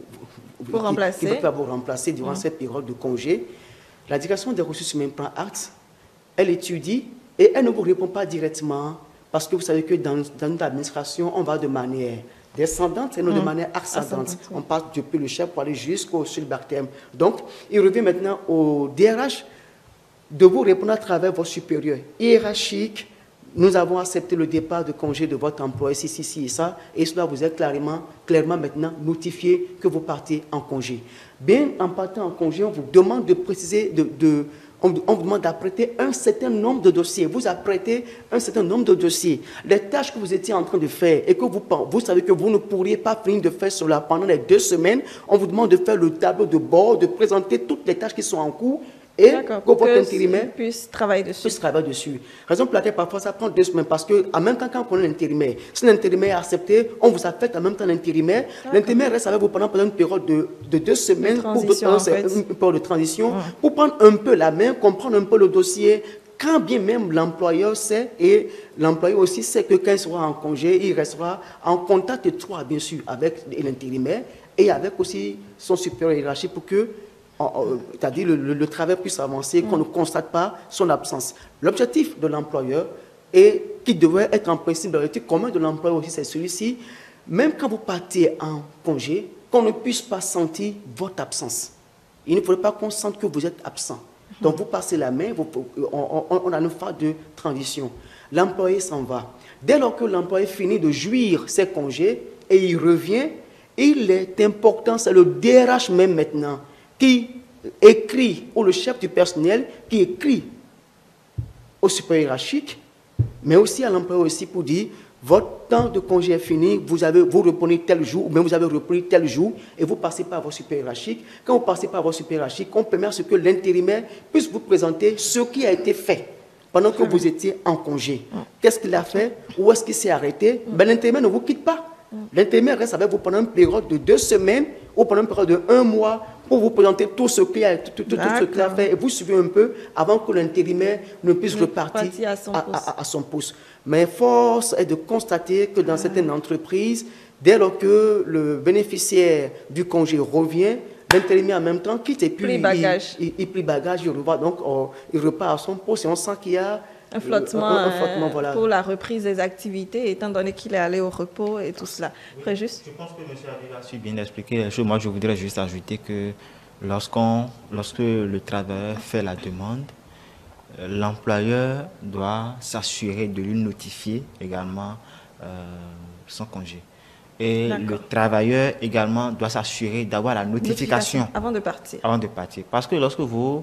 remplacer durant cette période de congé, la direction des ressources humaines prend acte, elle étudie, et elle ne vous répond pas directement. Parce que vous savez que dans notre administration, on va de manière descendante et non de manière ascendante. On passe depuis le chef pour aller jusqu'au subalterne. Donc, il revient maintenant au DRH de vous répondre à travers vos supérieurs hiérarchiques. Nous avons accepté le départ de congé de votre employé, ci et ça, et cela vous est clairement maintenant notifié que vous partez en congé. Bien, en partant en congé, on vous demande de préciser, on vous demande d'apprêter un certain nombre de dossiers. Vous apprêtez un certain nombre de dossiers. Les tâches que vous étiez en train de faire et que vous savez que vous ne pourriez pas finir de faire cela pendant les 2 semaines, on vous demande de faire le tableau de bord, de présenter toutes les tâches qui sont en cours, et que votre intérimaire puisse travailler dessus. Raison pour laquelle parfois ça prend 2 semaines, parce qu'en même temps, quand on est l'intérimaire, si l'intérimaire est accepté, on vous affecte en même temps l'intérimaire. L'intérimaire reste avec vous pendant une période de 2 semaines, une période de transition, pour prendre un peu la main, comprendre un peu le dossier, quand bien même l'employeur sait, et l'employeur aussi sait que quand il sera en congé, il restera en contact étroit, bien sûr, avec l'intérimaire et avec aussi son supérieur hiérarchique pour que c'est-à-dire le travail puisse avancer, qu'on ne constate pas son absence. L'objectif de l'employeur, et qui devrait être en principe dans l'éthique commun de l'employeur aussi, c'est celui-ci, même quand vous partez en congé, qu'on ne puisse pas sentir votre absence. Il ne faudrait pas qu'on sente que vous êtes absent. Donc vous passez la main, on a une phase de transition. L'employé s'en va. Dès lors que l'employé finit de jouir ses congés et il revient, il est important, c'est le DRH même maintenant, qui écrit, ou le chef du personnel, qui écrit au supérieur hiérarchique, mais aussi à l'employeur aussi pour dire, votre temps de congé est fini, vous reprenez tel jour, ou bien vous avez repris tel jour, et vous passez par votre supérieur hiérarchique. Quand vous passez par votre supérieur hiérarchique, on permet à ce que l'intérimaire puisse vous présenter ce qui a été fait pendant que vous étiez en congé. Qu'est-ce qu'il a fait? Où est-ce qu'il s'est arrêté? Ben, l'intérimaire ne vous quitte pas. L'intérimaire reste avec vous pendant une période de 2 semaines ou pendant une période de 1 mois pour vous présenter tout ce qu'il a fait et vous suivez un peu avant que l'intérimaire ne puisse repartir à son poste. Mais force est de constater que dans certaines entreprises, dès lors que le bénéficiaire du congé revient, l'intérimaire en même temps quitte et puis il plie bagage, il repart à son poste et on sent qu'il y a un flottement, voilà, pour la reprise des activités, étant donné qu'il est allé au repos et tout cela. Oui, je pense que M. Abiy a su bien expliquer les choses. Moi, je voudrais juste ajouter que lorsque le travailleur fait la demande, l'employeur doit s'assurer de lui notifier également son congé. Et le travailleur également doit s'assurer d'avoir la notification avant de partir. Parce que lorsque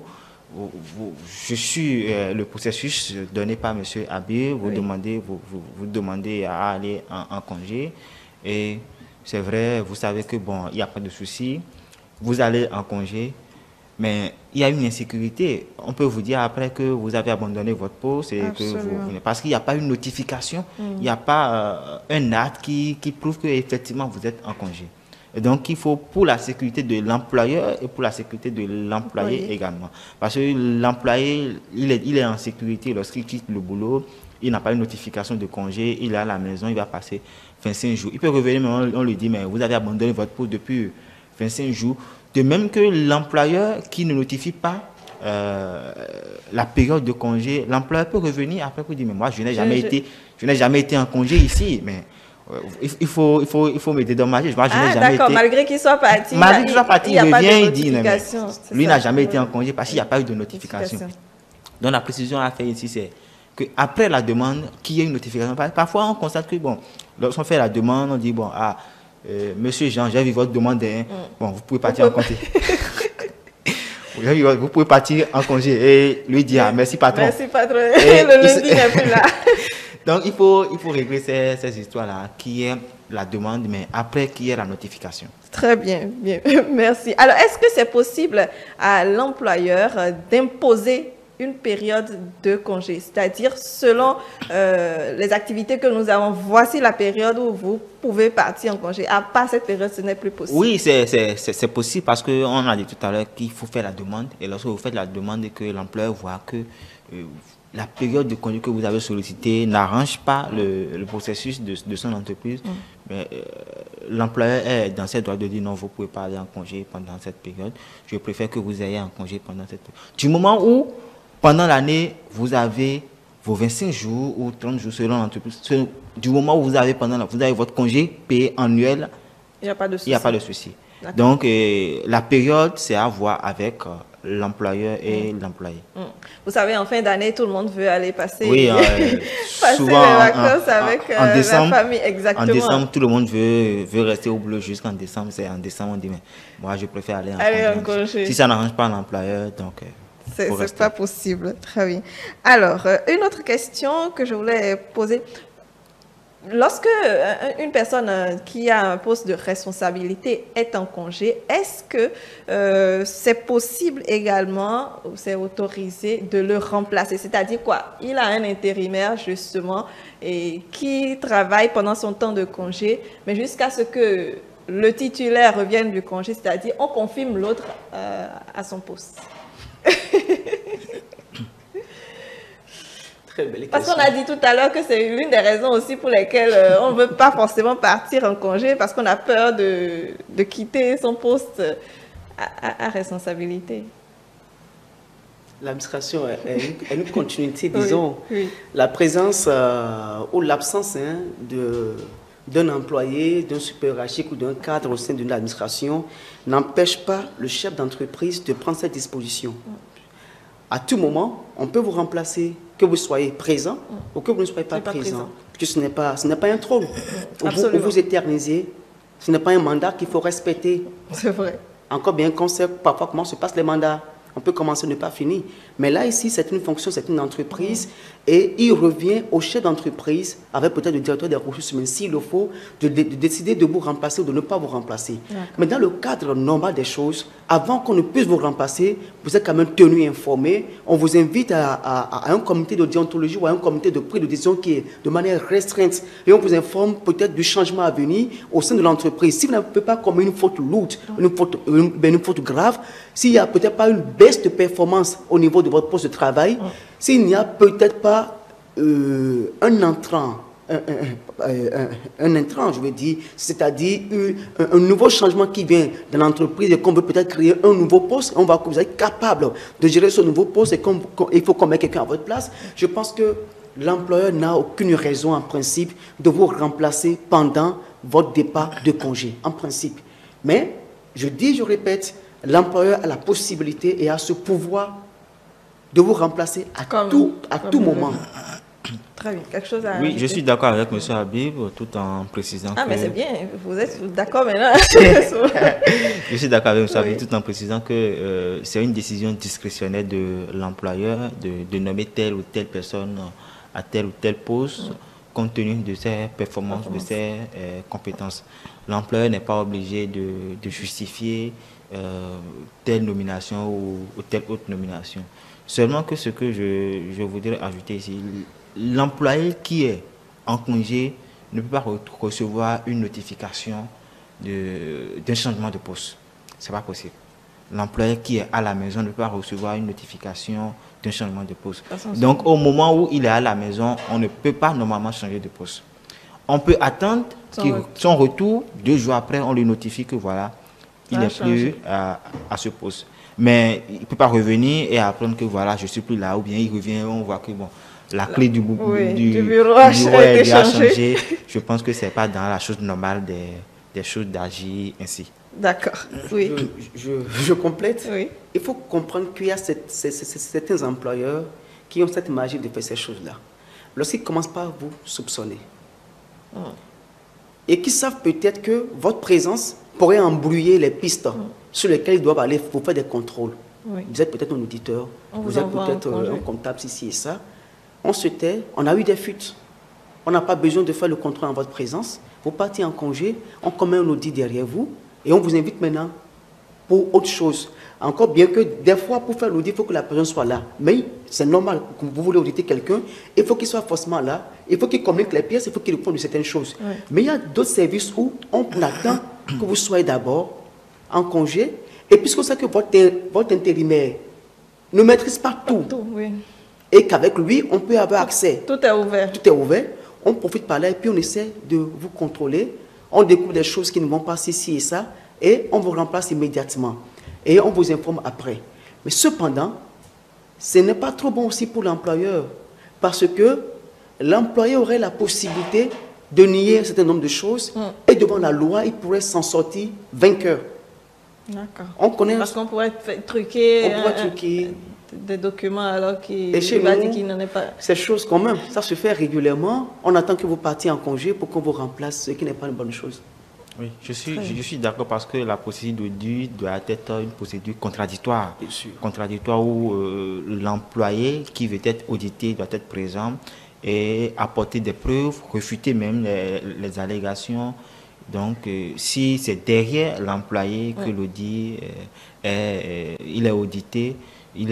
je suis le processus donné par M. Abiy, vous demandez à aller en congé. Et c'est vrai, vous savez que bon, il n'y a pas de souci. Vous allez en congé, mais il y a une insécurité. On peut vous dire après que vous avez abandonné votre poste et parce qu'il n'y a pas une notification, il n'y a pas un acte qui prouve qu'effectivement vous êtes en congé. Et donc, il faut, pour la sécurité de l'employeur et pour la sécurité de l'employé également. Parce que l'employé, il est en sécurité lorsqu'il quitte le boulot, il n'a pas une notification de congé, il est à la maison, il va passer 25 jours. Il peut revenir, mais on lui dit, mais vous avez abandonné votre poste depuis 25 jours. De même que l'employeur qui ne notifie pas la période de congé, l'employeur peut revenir après pour dire, mais moi, je n'ai jamais été en congé ici, mais... Il faut me dédommager. D'accord, malgré qu'il soit parti. Malgré qu'il soit parti, il revient, il dit, mais lui n'a jamais été en congé parce qu'il n'y a pas eu de notification. Donc la précision à faire ici, c'est qu'après la demande, qu'il y ait une notification. Parfois, on constate que, bon, lorsqu'on fait la demande, on dit, bon, monsieur Jean, j'ai vu votre demande, bon, vous pouvez partir en congé. Vous pouvez partir en congé. Et lui dit, merci patron. Merci patron. Le lundi n'est plus là. Donc, il faut régler ces histoires-là, qui est la demande, mais après, qui est la notification. Très bien, bien. Merci. Alors, est-ce que c'est possible à l'employeur d'imposer une période de congé, c'est-à-dire selon les activités que nous avons, voici la période où vous pouvez partir en congé. À part cette période, ce n'est plus possible. Oui, c'est possible parce qu'on a dit tout à l'heure qu'il faut faire la demande. Et lorsque vous faites la demande et que l'employeur voit que la période de congé que vous avez sollicité n'arrange pas le processus de son entreprise, mais l'employeur est dans ses droits de dire non, vous ne pouvez pas aller en congé pendant cette période. Je préfère que vous ayez en congé pendant cette période. Du moment où, pendant l'année, vous avez vos 25 jours ou 30 jours selon l'entreprise, du moment où vous avez votre congé payé annuel, il n'y a pas de souci. Donc, la période, c'est à voir avec l'employeur et l'employé. Vous savez, en fin d'année, tout le monde veut aller passer, Oui, passer souvent les vacances avec la famille. Exactement. En décembre, tout le monde veut rester au boulot jusqu'en décembre. C'est en décembre, on dit, mais moi, je préfère aller en congé. Si ça n'arrange pas l'employeur, donc... c'est pas possible. Très bien. Alors, une autre question que je voulais poser. Lorsque une personne qui a un poste de responsabilité est en congé, est-ce que c'est possible également, ou c'est autorisé de le remplacer? C'est-à-dire quoi? Il a un intérimaire justement et qui travaille pendant son temps de congé, mais jusqu'à ce que le titulaire revienne du congé, c'est-à-dire on confirme l'autre à son poste. Parce qu'on a dit tout à l'heure que c'est l'une des raisons aussi pour lesquelles on ne veut pas forcément partir en congé, parce qu'on a peur de quitter son poste à responsabilité. L'administration est une continuité, disons. Oui. La présence ou l'absence d'un employé, d'un supérieur hiérarchique ou d'un cadre au sein d'une administration n'empêche pas le chef d'entreprise de prendre cette disposition. À tout moment, on peut vous remplacer, que vous soyez présent ou que vous ne soyez pas présent. Parce que ce n'est pas un trône. Où vous éternisez, ce n'est pas un mandat qu'il faut respecter. C'est vrai. Encore bien qu'on sait parfois comment se passent les mandats. On peut commencer, ne pas finir. Mais là, ici, c'est une fonction, c'est une entreprise. Et il revient au chef d'entreprise, avec peut-être le directeur des ressources humaines, s'il le faut, de décider de vous remplacer ou de ne pas vous remplacer. Mais dans le cadre normal des choses, avant qu'on ne puisse vous remplacer, vous êtes quand même tenu informé. On vous invite à un comité de déontologie ou à un comité de prise de décision qui est de manière restreinte. Et on vous informe peut-être du changement à venir au sein de l'entreprise. Si vous n'avez pas commis une faute lourde, une faute grave, s'il n'y a peut-être pas une baisse de performance au niveau de votre poste de travail, s'il n'y a peut-être pas un entrant, je veux dire, c'est-à-dire un nouveau changement qui vient dans l'entreprise et qu'on veut peut-être créer un nouveau poste, vous êtes capable de gérer ce nouveau poste et il faut qu'on mette quelqu'un à votre place, je pense que l'employeur n'a aucune raison en principe de vous remplacer pendant votre départ de congé, en principe. Mais, je répète, l'employeur a la possibilité et a ce pouvoir de vous remplacer à tout moment. Très bien. Quelque chose à Oui, ajouter? je suis d'accord avec M. Habib, tout en précisant que... mais c'est bien, vous êtes d'accord maintenant. Je suis d'accord avec M. Habib, tout en précisant que c'est une décision discrétionnaire de l'employeur de nommer telle ou telle personne à tel ou tel poste, compte tenu de ses performances, de ses compétences. L'employeur n'est pas obligé de justifier telle nomination ou telle autre nomination. Seulement que ce que je voudrais ajouter ici, l'employé qui est en congé ne peut pas recevoir une notification d'un changement de poste. Ce n'est pas possible. L'employé qui est à la maison ne peut pas recevoir une notification d'un changement de poste. Donc, au moment où il est à la maison, on ne peut pas normalement changer de poste. On peut attendre son retour, 2 jours après, on lui notifie que voilà, il n'est plus à ce poste. Mais il ne peut pas revenir et apprendre que voilà, je ne suis plus là, ou bien il revient, on voit que bon, la clé du bureau a changé. Je pense que ce n'est pas dans la chose normale des choses d'agir ainsi. D'accord, oui. Je complète. Oui. Il faut comprendre qu'il y a certains employeurs qui ont cette magie de faire ces choses-là. Lorsqu'ils commencent par vous soupçonner, et qui savent peut-être que votre présence pourrait embrouiller les pistes sur lesquelles ils doivent aller pour faire des contrôles. Vous êtes peut-être un auditeur, vous êtes peut-être un comptable, ici et ça. On se tait, on a eu des fuites. On n'a pas besoin de faire le contrôle en votre présence. Vous partez en congé, on commet un audit derrière vous et on vous invite maintenant pour autre chose. Encore bien que des fois, pour faire l'audit, il faut que la personne soit là. Mais c'est normal, quand vous voulez auditer quelqu'un, il faut qu'il soit forcément là, il faut qu'il communique les pièces, il faut qu'il réponde de certaines choses. Mais il y a d'autres services où on attend que vous soyez d'abord en congé, et puisqu'on sait que votre intérimaire ne maîtrise pas tout, et qu'avec lui, on peut avoir accès. Tout est ouvert. Tout est ouvert. On profite par là et puis on essaie de vous contrôler. On découvre des choses qui ne vont pas ci et ça, et on vous remplace immédiatement. Et on vous informe après. Mais cependant, ce n'est pas trop bon aussi pour l'employeur, parce que l'employeur aurait la possibilité de nier un certain nombre de choses, et devant la loi, il pourrait s'en sortir vainqueur. D'accord. On connaît... Parce qu'on pourrait truquer, truquer des documents alors qu'il va dire qu'il n'en est pas. C'est chose commune. Ça se fait régulièrement. On attend que vous partiez en congé pour qu'on vous remplace, ce qui n'est pas une bonne chose. Oui, je suis d'accord parce que la procédure d'audit doit être une procédure contradictoire. Bien sûr. Contradictoire où l'employé qui veut être audité doit être présent et apporter des preuves, refuter même les allégations. Donc, si c'est derrière l'employé que l'audit il est audité, il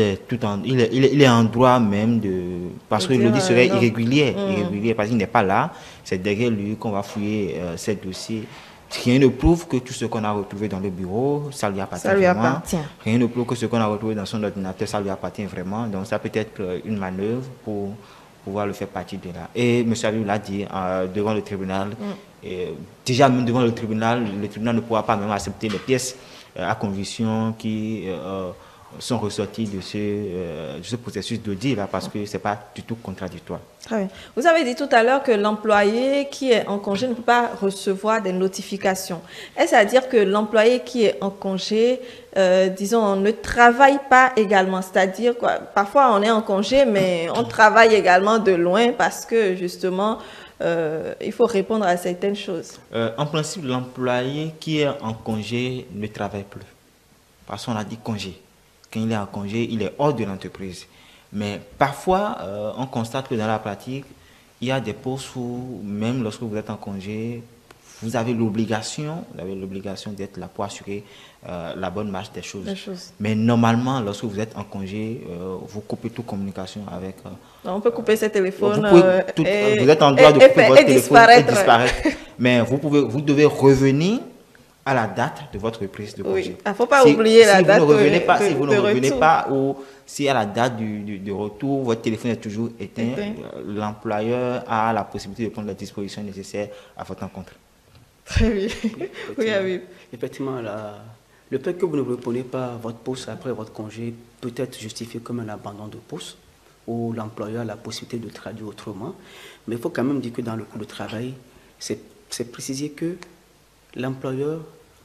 est en droit même de... Parce que l'audit serait irrégulier, parce qu'il n'est pas là. C'est derrière lui qu'on va fouiller ces dossiers. Rien ne prouve que tout ce qu'on a retrouvé dans le bureau, ça lui appartient vraiment. Rien ne prouve que ce qu'on a retrouvé dans son ordinateur, ça lui appartient vraiment. Donc, ça peut être une manœuvre pour pouvoir le faire partie de là. Et M. Abiou l'a dit devant le tribunal. Déjà, même devant le tribunal ne pourra pas même accepter les pièces à conviction qui sont ressorties de ce processus d'audit là, parce que ce n'est pas du tout contradictoire. Très bien. Vous avez dit tout à l'heure que l'employé qui est en congé ne peut pas recevoir des notifications. Est-ce à dire que l'employé qui est en congé, disons, ne travaille pas également? C'est-à-dire, parfois on est en congé, mais on travaille également de loin parce que justement, il faut répondre à certaines choses. En principe, l'employé qui est en congé ne travaille plus. Parce qu'on a dit congé. Quand il est en congé, il est hors de l'entreprise. Mais parfois, on constate que dans la pratique, il y a des postes où, même lorsque vous êtes en congé, vous avez l'obligation d'être là pour assurer la bonne marche des choses. Mais normalement, lorsque vous êtes en congé, vous coupez toute communication avec... on peut couper ses téléphones. Vous êtes en droit de couper votre téléphone et disparaître. Mais vous devez revenir à la date de votre reprise de congé. Oui, il ne faut pas oublier la date si vous ne revenez pas ou si à la date du retour, votre téléphone est toujours éteint. L'employeur a la possibilité de prendre les dispositions nécessaires à votre encontre. Très bien. Oui. Effectivement, le fait que vous ne reprenez pas votre poste après votre congé peut être justifié comme un abandon de poste où l'employeur a la possibilité de traduire autrement. Mais il faut quand même dire que dans le code de travail, c'est précisé que l'employeur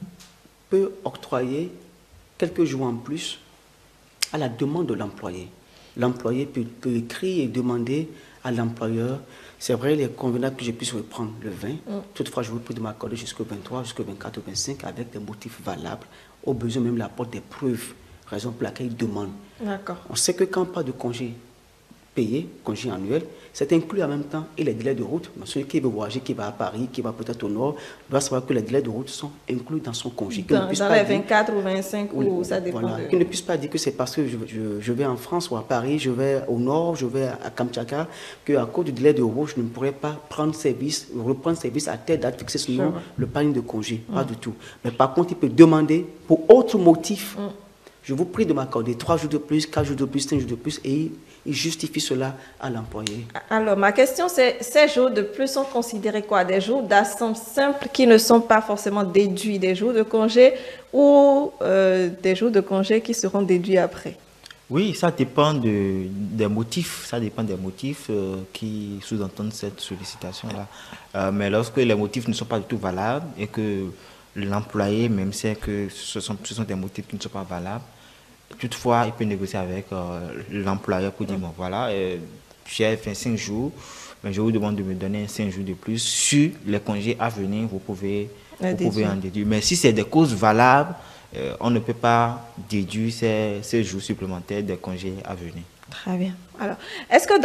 peut octroyer quelques jours en plus à la demande de l'employé. L'employé peut écrire et demander à l'employeur, c'est vrai, il est convenable que je puisse reprendre le 20, toutefois je vous prie de m'accorder jusqu'au 23, jusqu'au 24 ou 25 avec des motifs valables, au besoin même l'apporte des preuves, raison pour laquelle il demande. On sait que quand on parle de congé payé, congé annuel, c'est inclus en même temps et les délais de route. Celui qui veut voyager, qui va à Paris, qui va peut-être au nord, doit savoir que les délais de route sont inclus dans son congé. Dans les 24 ou 25, ou ça dépend. Voilà. Qu'il ne puisse pas dire que c'est parce que je vais en France ou à Paris, je vais au nord, je vais à Kamtchatka, qu'à cause du délai de route, je ne pourrais pas reprendre service à telle date fixée selon le planning de congé. Pas du tout. Mais par contre, il peut demander pour autre motif. Je vous prie de m'accorder 3 jours de plus, 4 jours de plus, 5 jours de plus, et il justifie cela à l'employé. Alors, ma question, c'est, ces jours de plus sont considérés quoi? Des jours d'absence simple qui ne sont pas forcément déduits des jours de congé ou des jours de congé qui seront déduits après? Oui, ça dépend des motifs. Ça dépend des motifs qui sous-entendent cette sollicitation-là. Mais lorsque les motifs ne sont pas du tout valables et que l'employé même sait que ce sont des motifs qui ne sont pas valables, toutefois, il peut négocier avec l'employeur pour dire, bon, voilà, j'ai fait 5 jours, mais je vous demande de me donner 5 jours de plus. Sur les congés à venir, vous pouvez en déduire. Mais si c'est des causes valables, on ne peut pas déduire ces jours supplémentaires des congés à venir. Très bien. Alors, est-ce que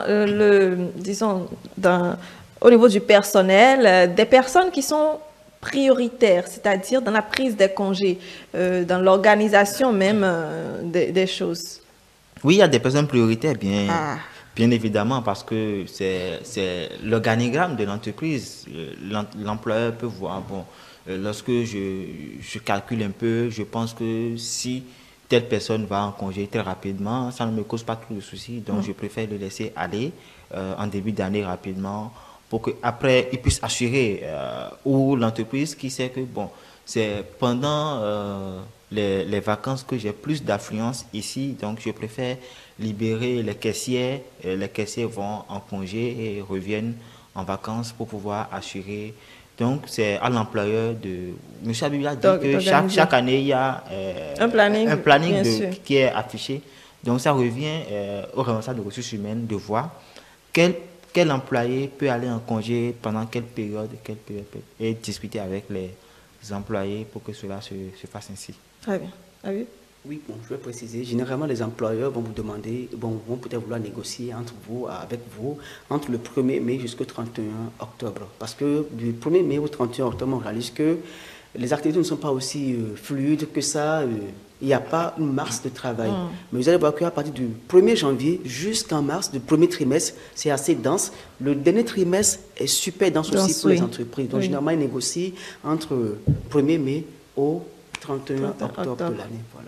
au niveau du personnel, des personnes qui sont prioritaires, c'est-à-dire dans la prise des congés, dans l'organisation même des choses? Oui, il y a des personnes prioritaires, bien évidemment, parce que c'est l'organigramme de l'entreprise. L'employeur peut voir, bon, lorsque je calcule un peu, je pense que si telle personne va en congé très rapidement, ça ne me cause pas trop de soucis, donc je préfère le laisser aller en début d'année rapidement, pour qu'après, ils puissent assurer, ou l'entreprise qui sait que, bon, c'est pendant les vacances que j'ai plus d'affluence ici, donc je préfère libérer les caissiers. Les caissiers vont en congé et reviennent en vacances pour pouvoir assurer Donc, c'est à l'employeur de... Monsieur Abib a dit que chaque année, il y a un planning qui est affiché. Donc, ça revient au responsable de ressources humaines de voir quel employé peut aller en congé pendant quelle période, et discuter avec les employés pour que cela se fasse ainsi. Très bien. Ah oui? Oui, bon, je vais préciser. Généralement, les employeurs vont vous demander, vont peut-être vouloir négocier avec vous, entre le 1er mai jusqu'au 31 octobre. Parce que du 1er mai au 31 octobre, on réalise que les activités ne sont pas aussi fluides que ça. Il n'y a pas une masse de travail. Mais vous allez voir qu'à partir du 1er janvier jusqu'en mars, du premier trimestre, c'est assez dense. Le dernier trimestre est super dense aussi pour les entreprises. Donc, généralement, ils négocient entre 1er mai au 31 octobre de l'année. Voilà.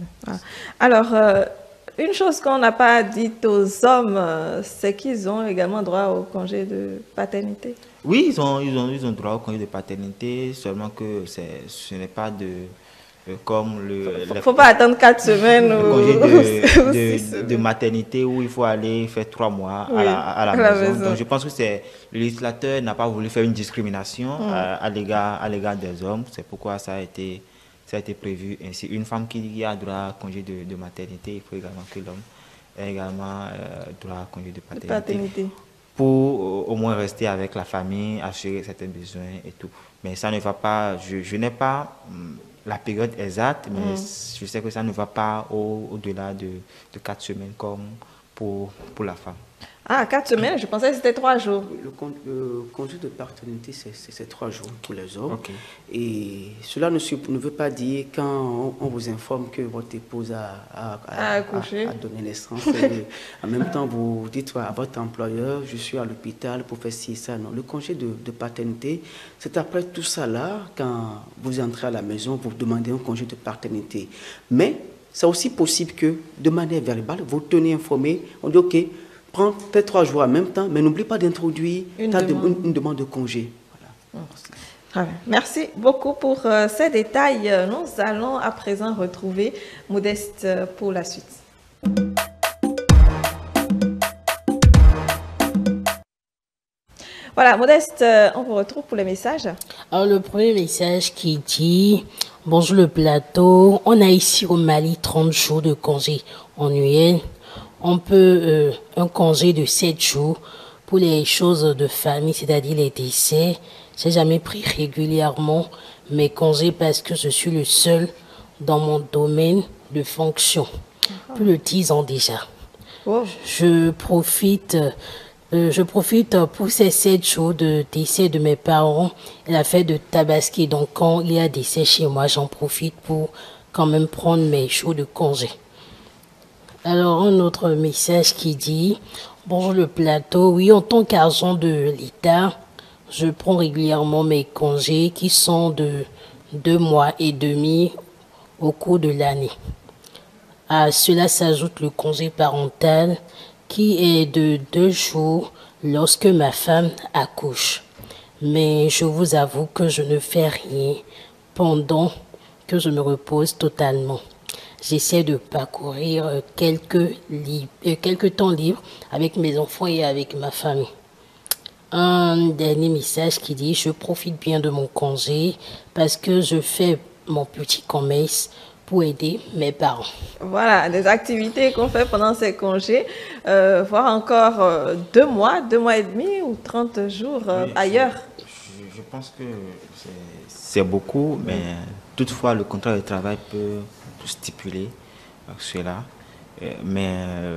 Alors, une chose qu'on n'a pas dite aux hommes, c'est qu'ils ont également droit au congé de paternité. Oui, ils ont droit au congé de paternité, seulement que ce n'est pas comme le... Il ne faut pas attendre 4 semaines. Le congé de maternité où il faut aller faire 3 mois à la maison. Donc, je pense que le législateur n'a pas voulu faire une discrimination à l'égard des hommes. C'est pourquoi ça a été prévu ainsi. Une femme qui a droit à congé de maternité, il faut également que l'homme ait également droit à congé de paternité. Pour au moins rester avec la famille, assurer certains besoins et tout. Mais ça ne va pas, je n'ai pas la période exacte, mais je sais que ça ne va pas au-delà de 4 semaines comme pour la femme. Ah, 4 semaines, je pensais que c'était 3 jours. Le congé de paternité, c'est 3 jours pour les hommes. Okay. Et cela ne veut pas dire quand on vous informe que votre épouse a donné naissance. En même temps, vous dites à votre employeur, je suis à l'hôpital pour faire ci et ça. Non, le congé de paternité, c'est après tout ça là, quand vous entrez à la maison, vous demandez un congé de paternité. Mais c'est aussi possible que, de manière verbale, vous tenez informé, on dit OK, prends peut-être 3 jours en même temps, mais n'oublie pas d'introduire une demande de congé. Voilà. Merci beaucoup pour ces détails. Nous allons à présent retrouver Modeste pour la suite. Voilà, Modeste, on vous retrouve pour les messages. Alors, le premier message qui dit « Bonjour le plateau, on a ici au Mali 30 jours de congé annuel. On peut un congé de 7 jours pour les choses de famille, c'est-à-dire les décès. J'ai jamais pris régulièrement mes congés parce que je suis le seul dans mon domaine de fonction. Plus de 10 ans déjà. Oh. Je profite pour ces 7 jours de décès de mes parents et la fête de Tabaski. Donc quand il y a décès chez moi, j'en profite pour quand même prendre mes jours de congé. Alors, un autre message qui dit « Bonjour le plateau, oui, en tant qu'agent de l'État, je prends régulièrement mes congés qui sont de 2 mois et demi au cours de l'année. À cela s'ajoute le congé parental qui est de 2 jours lorsque ma femme accouche. Mais je vous avoue que je ne fais rien pendant que je me repose totalement. J'essaie de parcourir quelques temps libres avec mes enfants et avec ma famille. » Un dernier message qui dit « Je profite bien de mon congé parce que je fais mon petit commerce pour aider mes parents. » Voilà, des activités qu'on fait pendant ces congés, voire encore 2 mois et demi ou 30 jours ailleurs. Je pense que c'est beaucoup, mais toutefois le contrat de travail peut stipuler cela, mais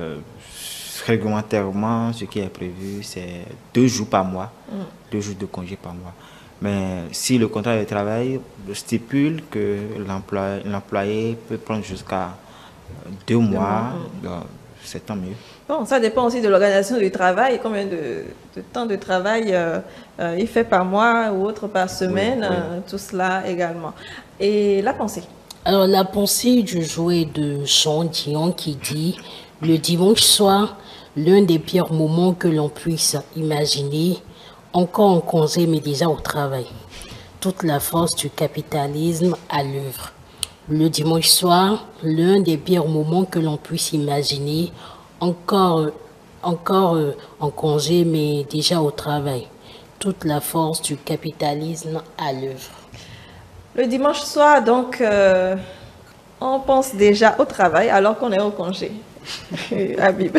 réglementairement ce qui est prévu c'est 2 jours par mois, 2 jours de congé par mois. Mais si le contrat de travail stipule que l'employé peut prendre jusqu'à 2 mois, c'est tant mieux. Bon, ça dépend aussi de l'organisation du travail, combien de temps de travail il fait par mois ou autre par semaine, tout cela également. Et la pensée? Alors, la pensée du jour est de Jean Dion qui dit « Le dimanche soir, l'un des pires moments que l'on puisse imaginer, encore en congé mais déjà au travail. Toute la force du capitalisme à l'œuvre. Le dimanche soir, l'un des pires moments que l'on puisse imaginer, encore en congé mais déjà au travail. toute la force du capitalisme à l'œuvre. Le dimanche soir, donc, on pense déjà au travail alors qu'on est au congé. Habib.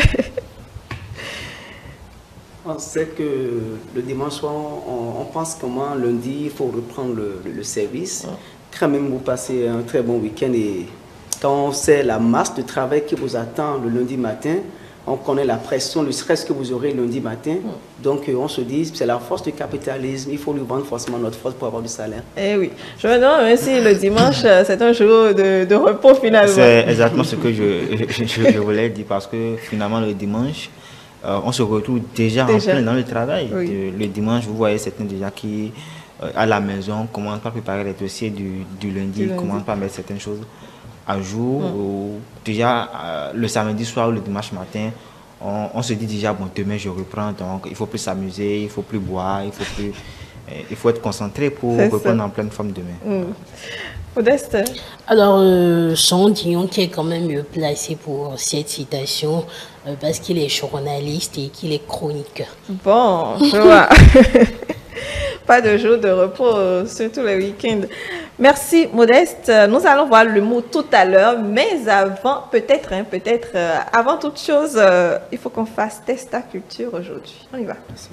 On sait que le dimanche soir, on pense comment lundi, il faut reprendre le service. Quand même, vous passez un très bon week-end et quand on sait la masse de travail qui vous attend le lundi matin, on connaît la pression, le stress que vous aurez lundi matin. Donc, on se dit, c'est la force du capitalisme, il faut lui vendre forcément notre force pour avoir du salaire. Eh oui. Je me demande même si le dimanche, c'est un jour de repos finalement. C'est exactement ce que je voulais dire parce que finalement, le dimanche, on se retrouve déjà en plein dans le travail. Oui. Le dimanche, vous voyez certains déjà qui, à la maison, commencent par préparer les dossiers du lundi, commencent par mettre certaines choses à jour. Ou déjà, le samedi soir ou le dimanche matin, on se dit déjà, bon, demain je reprends, donc il faut plus s'amuser, il faut plus boire, il faut être concentré pour reprendre en pleine forme demain. Modeste. Alors, Jean Dion qui est quand même mieux placé pour cette citation parce qu'il est journaliste et qu'il est chroniqueur. Bon, je vois. Pas de jour de repos, surtout les week-ends. Merci Modeste. Nous allons voir le mot tout à l'heure, mais avant, avant toute chose, il faut qu'on fasse test à culture aujourd'hui. On y va. Merci.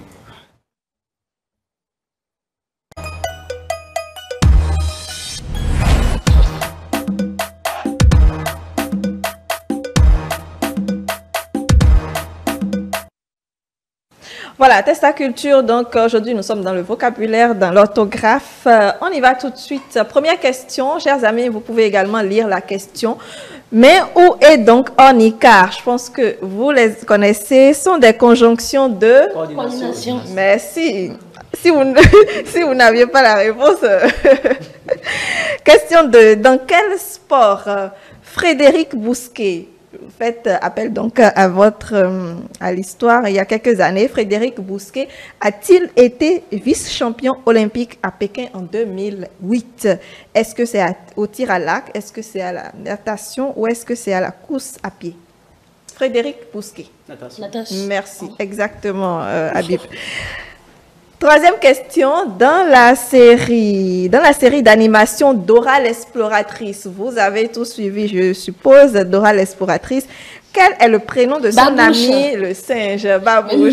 Voilà, test à culture. Donc aujourd'hui, nous sommes dans le vocabulaire, dans l'orthographe. On y va tout de suite. Première question, chers amis, vous pouvez également lire la question. Mais où est donc ornicar? Je pense que vous les connaissez. Ce sont des conjonctions de Coordination. Merci. Si vous n'aviez pas la réponse. Question 2. Dans quel sport Frédéric Bousquet, vous faites appel donc à l'histoire, il y a quelques années, Frédéric Bousquet a-t-il été vice-champion olympique à Pékin en 2008? Est-ce que c'est au tir à l'arc, est-ce que c'est à la natation ou est-ce que c'est à la course à pied? Frédéric Bousquet. Natation. Merci, exactement, Habib. Troisième question, dans la série d'animation Dora l'exploratrice, vous avez tout suivi, je suppose, Dora l'exploratrice. Quel est le prénom de son ami, le singe? Babouche.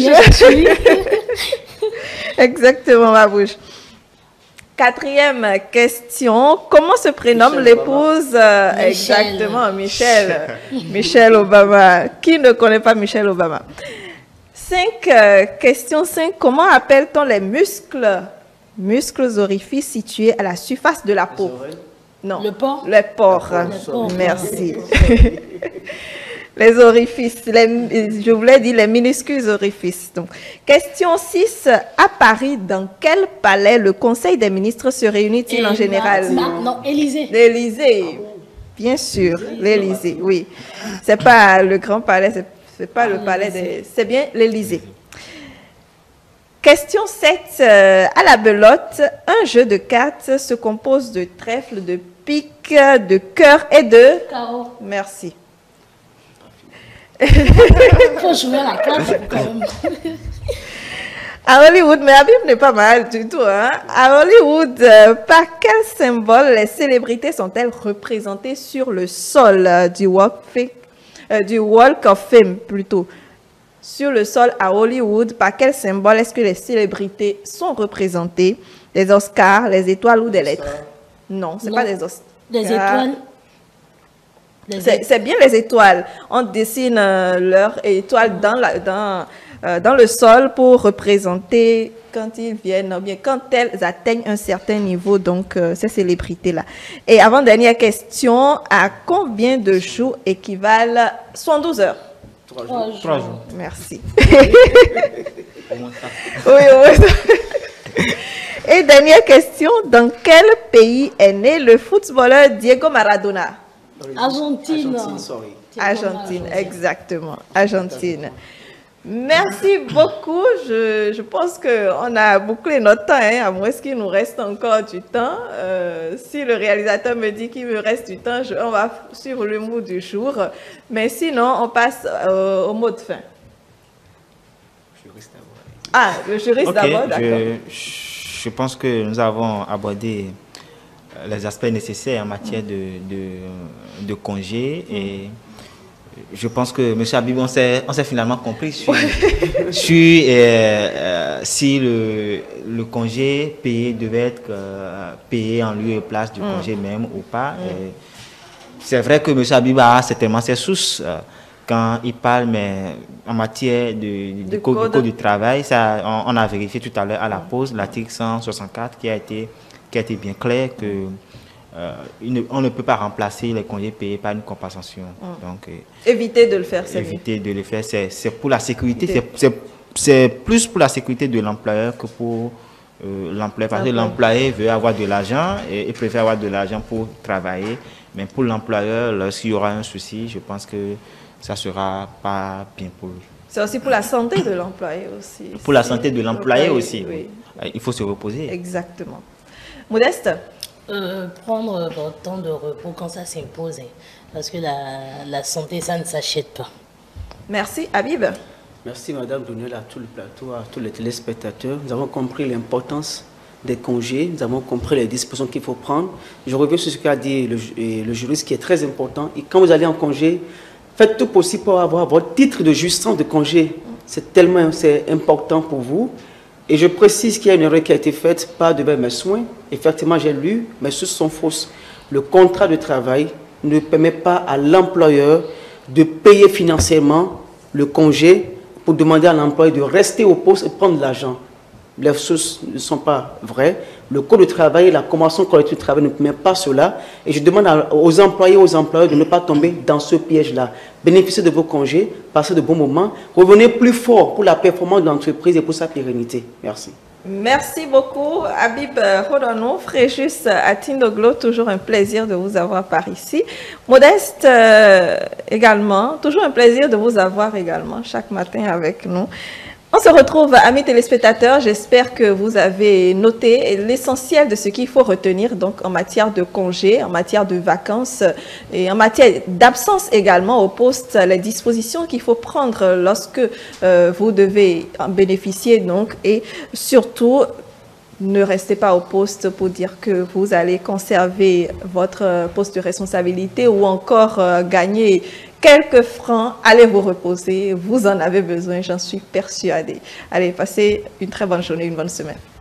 Exactement, Babouche. Quatrième question, comment se prénomme l'épouse? Exactement, Michelle Obama. Qui ne connaît pas Michelle Obama? Question 5. Comment appelle-t-on les muscles orifices situés à la surface de la peau? Non. Le port? Les pores. Merci. Les orifices. Je voulais dire les minuscules orifices. Donc, question 6. À Paris, dans quel palais le Conseil des ministres se réunit-il en général? Non, Élysée. L'Élysée. Bien sûr, l'Élysée, oui. C'est pas le Grand Palais, c'est pas le palais, c'est bien l'Élysée. Question 7. À la belote, un jeu de cartes se compose de trèfle, de pique, de cœur et de... Carreau. Merci. Il faut jouer à la carte quand même. À Hollywood, mais Habib n'est pas mal du tout. Hein? À Hollywood, par quel symbole les célébrités sont-elles représentées sur le sol du Walk of Fame plutôt? Sur le sol à Hollywood, par quel symbole est-ce que les célébrités sont représentées? Des Oscars, les étoiles ou des lettres? Non, ce n'est pas des Oscars. Des étoiles. C'est bien les étoiles. On dessine leur étoile dans le sol pour représenter quand ils viennent, ou bien quand elles atteignent un certain niveau, donc ces célébrités-là. Et avant-dernière question, à combien de jours équivalent 112 heures? 3 jours. Merci. Oui. Et dernière question, dans quel pays est né le footballeur Diego Maradona? Argentine. Argentine, exactement. Argentine. Merci beaucoup. Je pense qu'on a bouclé notre temps, hein, à moins qu'il nous reste encore du temps. Si le réalisateur me dit qu'il me reste du temps, on va suivre le mot du jour. Mais sinon, on passe au mot de fin. Ah, le juriste d'abord, d'accord. Je pense que nous avons abordé les aspects nécessaires en matière de congé et je pense que M. Habib, on s'est finalement compris sur, si le congé payé devait être payé en lieu et place du congé même ou pas. C'est vrai que M. Habib a certainement ses sources quand il parle, mais en matière du code du travail, ça, on a vérifié tout à l'heure à la pause l'article 164 qui a été bien clair que on ne peut pas remplacer les congés payés par une compensation. Donc, éviter de le faire, c'est éviter de le faire, c'est pour la sécurité, c'est plus pour la sécurité de l'employeur que pour l'employeur. Parce que l'employé veut avoir de l'argent et préfère avoir de l'argent pour travailler. Mais pour l'employeur, lorsqu'il y aura un souci, je pense que ça ne sera pas bien pour lui. C'est aussi pour la santé de l'employé aussi. Pour la santé de l'employé aussi. Oui. Il faut se reposer. Exactement. Modeste? Prendre votre temps de repos quand ça s'impose, parce que la santé, ça ne s'achète pas. Merci. Habib? Merci Madame Brunel, à tout le plateau, à tous les téléspectateurs. Nous avons compris l'importance des congés, nous avons compris les dispositions qu'il faut prendre. Je reviens sur ce qu'a dit le juriste qui est très important. Et quand vous allez en congé, faites tout possible pour avoir votre titre de jouissance de congé. C'est important pour vous. Et je précise qu'il y a une erreur qui a été faite par devers mes soins. Effectivement, j'ai lu, mes sources sont fausses. Le contrat de travail ne permet pas à l'employeur de payer financièrement le congé pour demander à l'employé de rester au poste et prendre de l'argent. Les sources ne sont pas vraies. Le code de travail, la convention collective de travail ne permet pas cela. Et je demande aux employés, aux employeurs de ne pas tomber dans ce piège-là. Bénéficiez de vos congés, passez de bons moments, revenez plus fort pour la performance de l'entreprise et pour sa pérennité. Merci. Merci beaucoup, Habib Rodono, Fréjus Atindoglo, toujours un plaisir de vous avoir par ici. Modeste également, toujours un plaisir de vous avoir également chaque matin avec nous. On se retrouve, amis téléspectateurs, j'espère que vous avez noté l'essentiel de ce qu'il faut retenir donc en matière de congés, en matière de vacances et en matière d'absence également au poste, les dispositions qu'il faut prendre lorsque vous devez en bénéficier donc et surtout ne restez pas au poste pour dire que vous allez conserver votre poste de responsabilité ou encore gagner quelques francs, allez vous reposer, vous en avez besoin, j'en suis persuadée. Allez, passez une très bonne journée, une bonne semaine.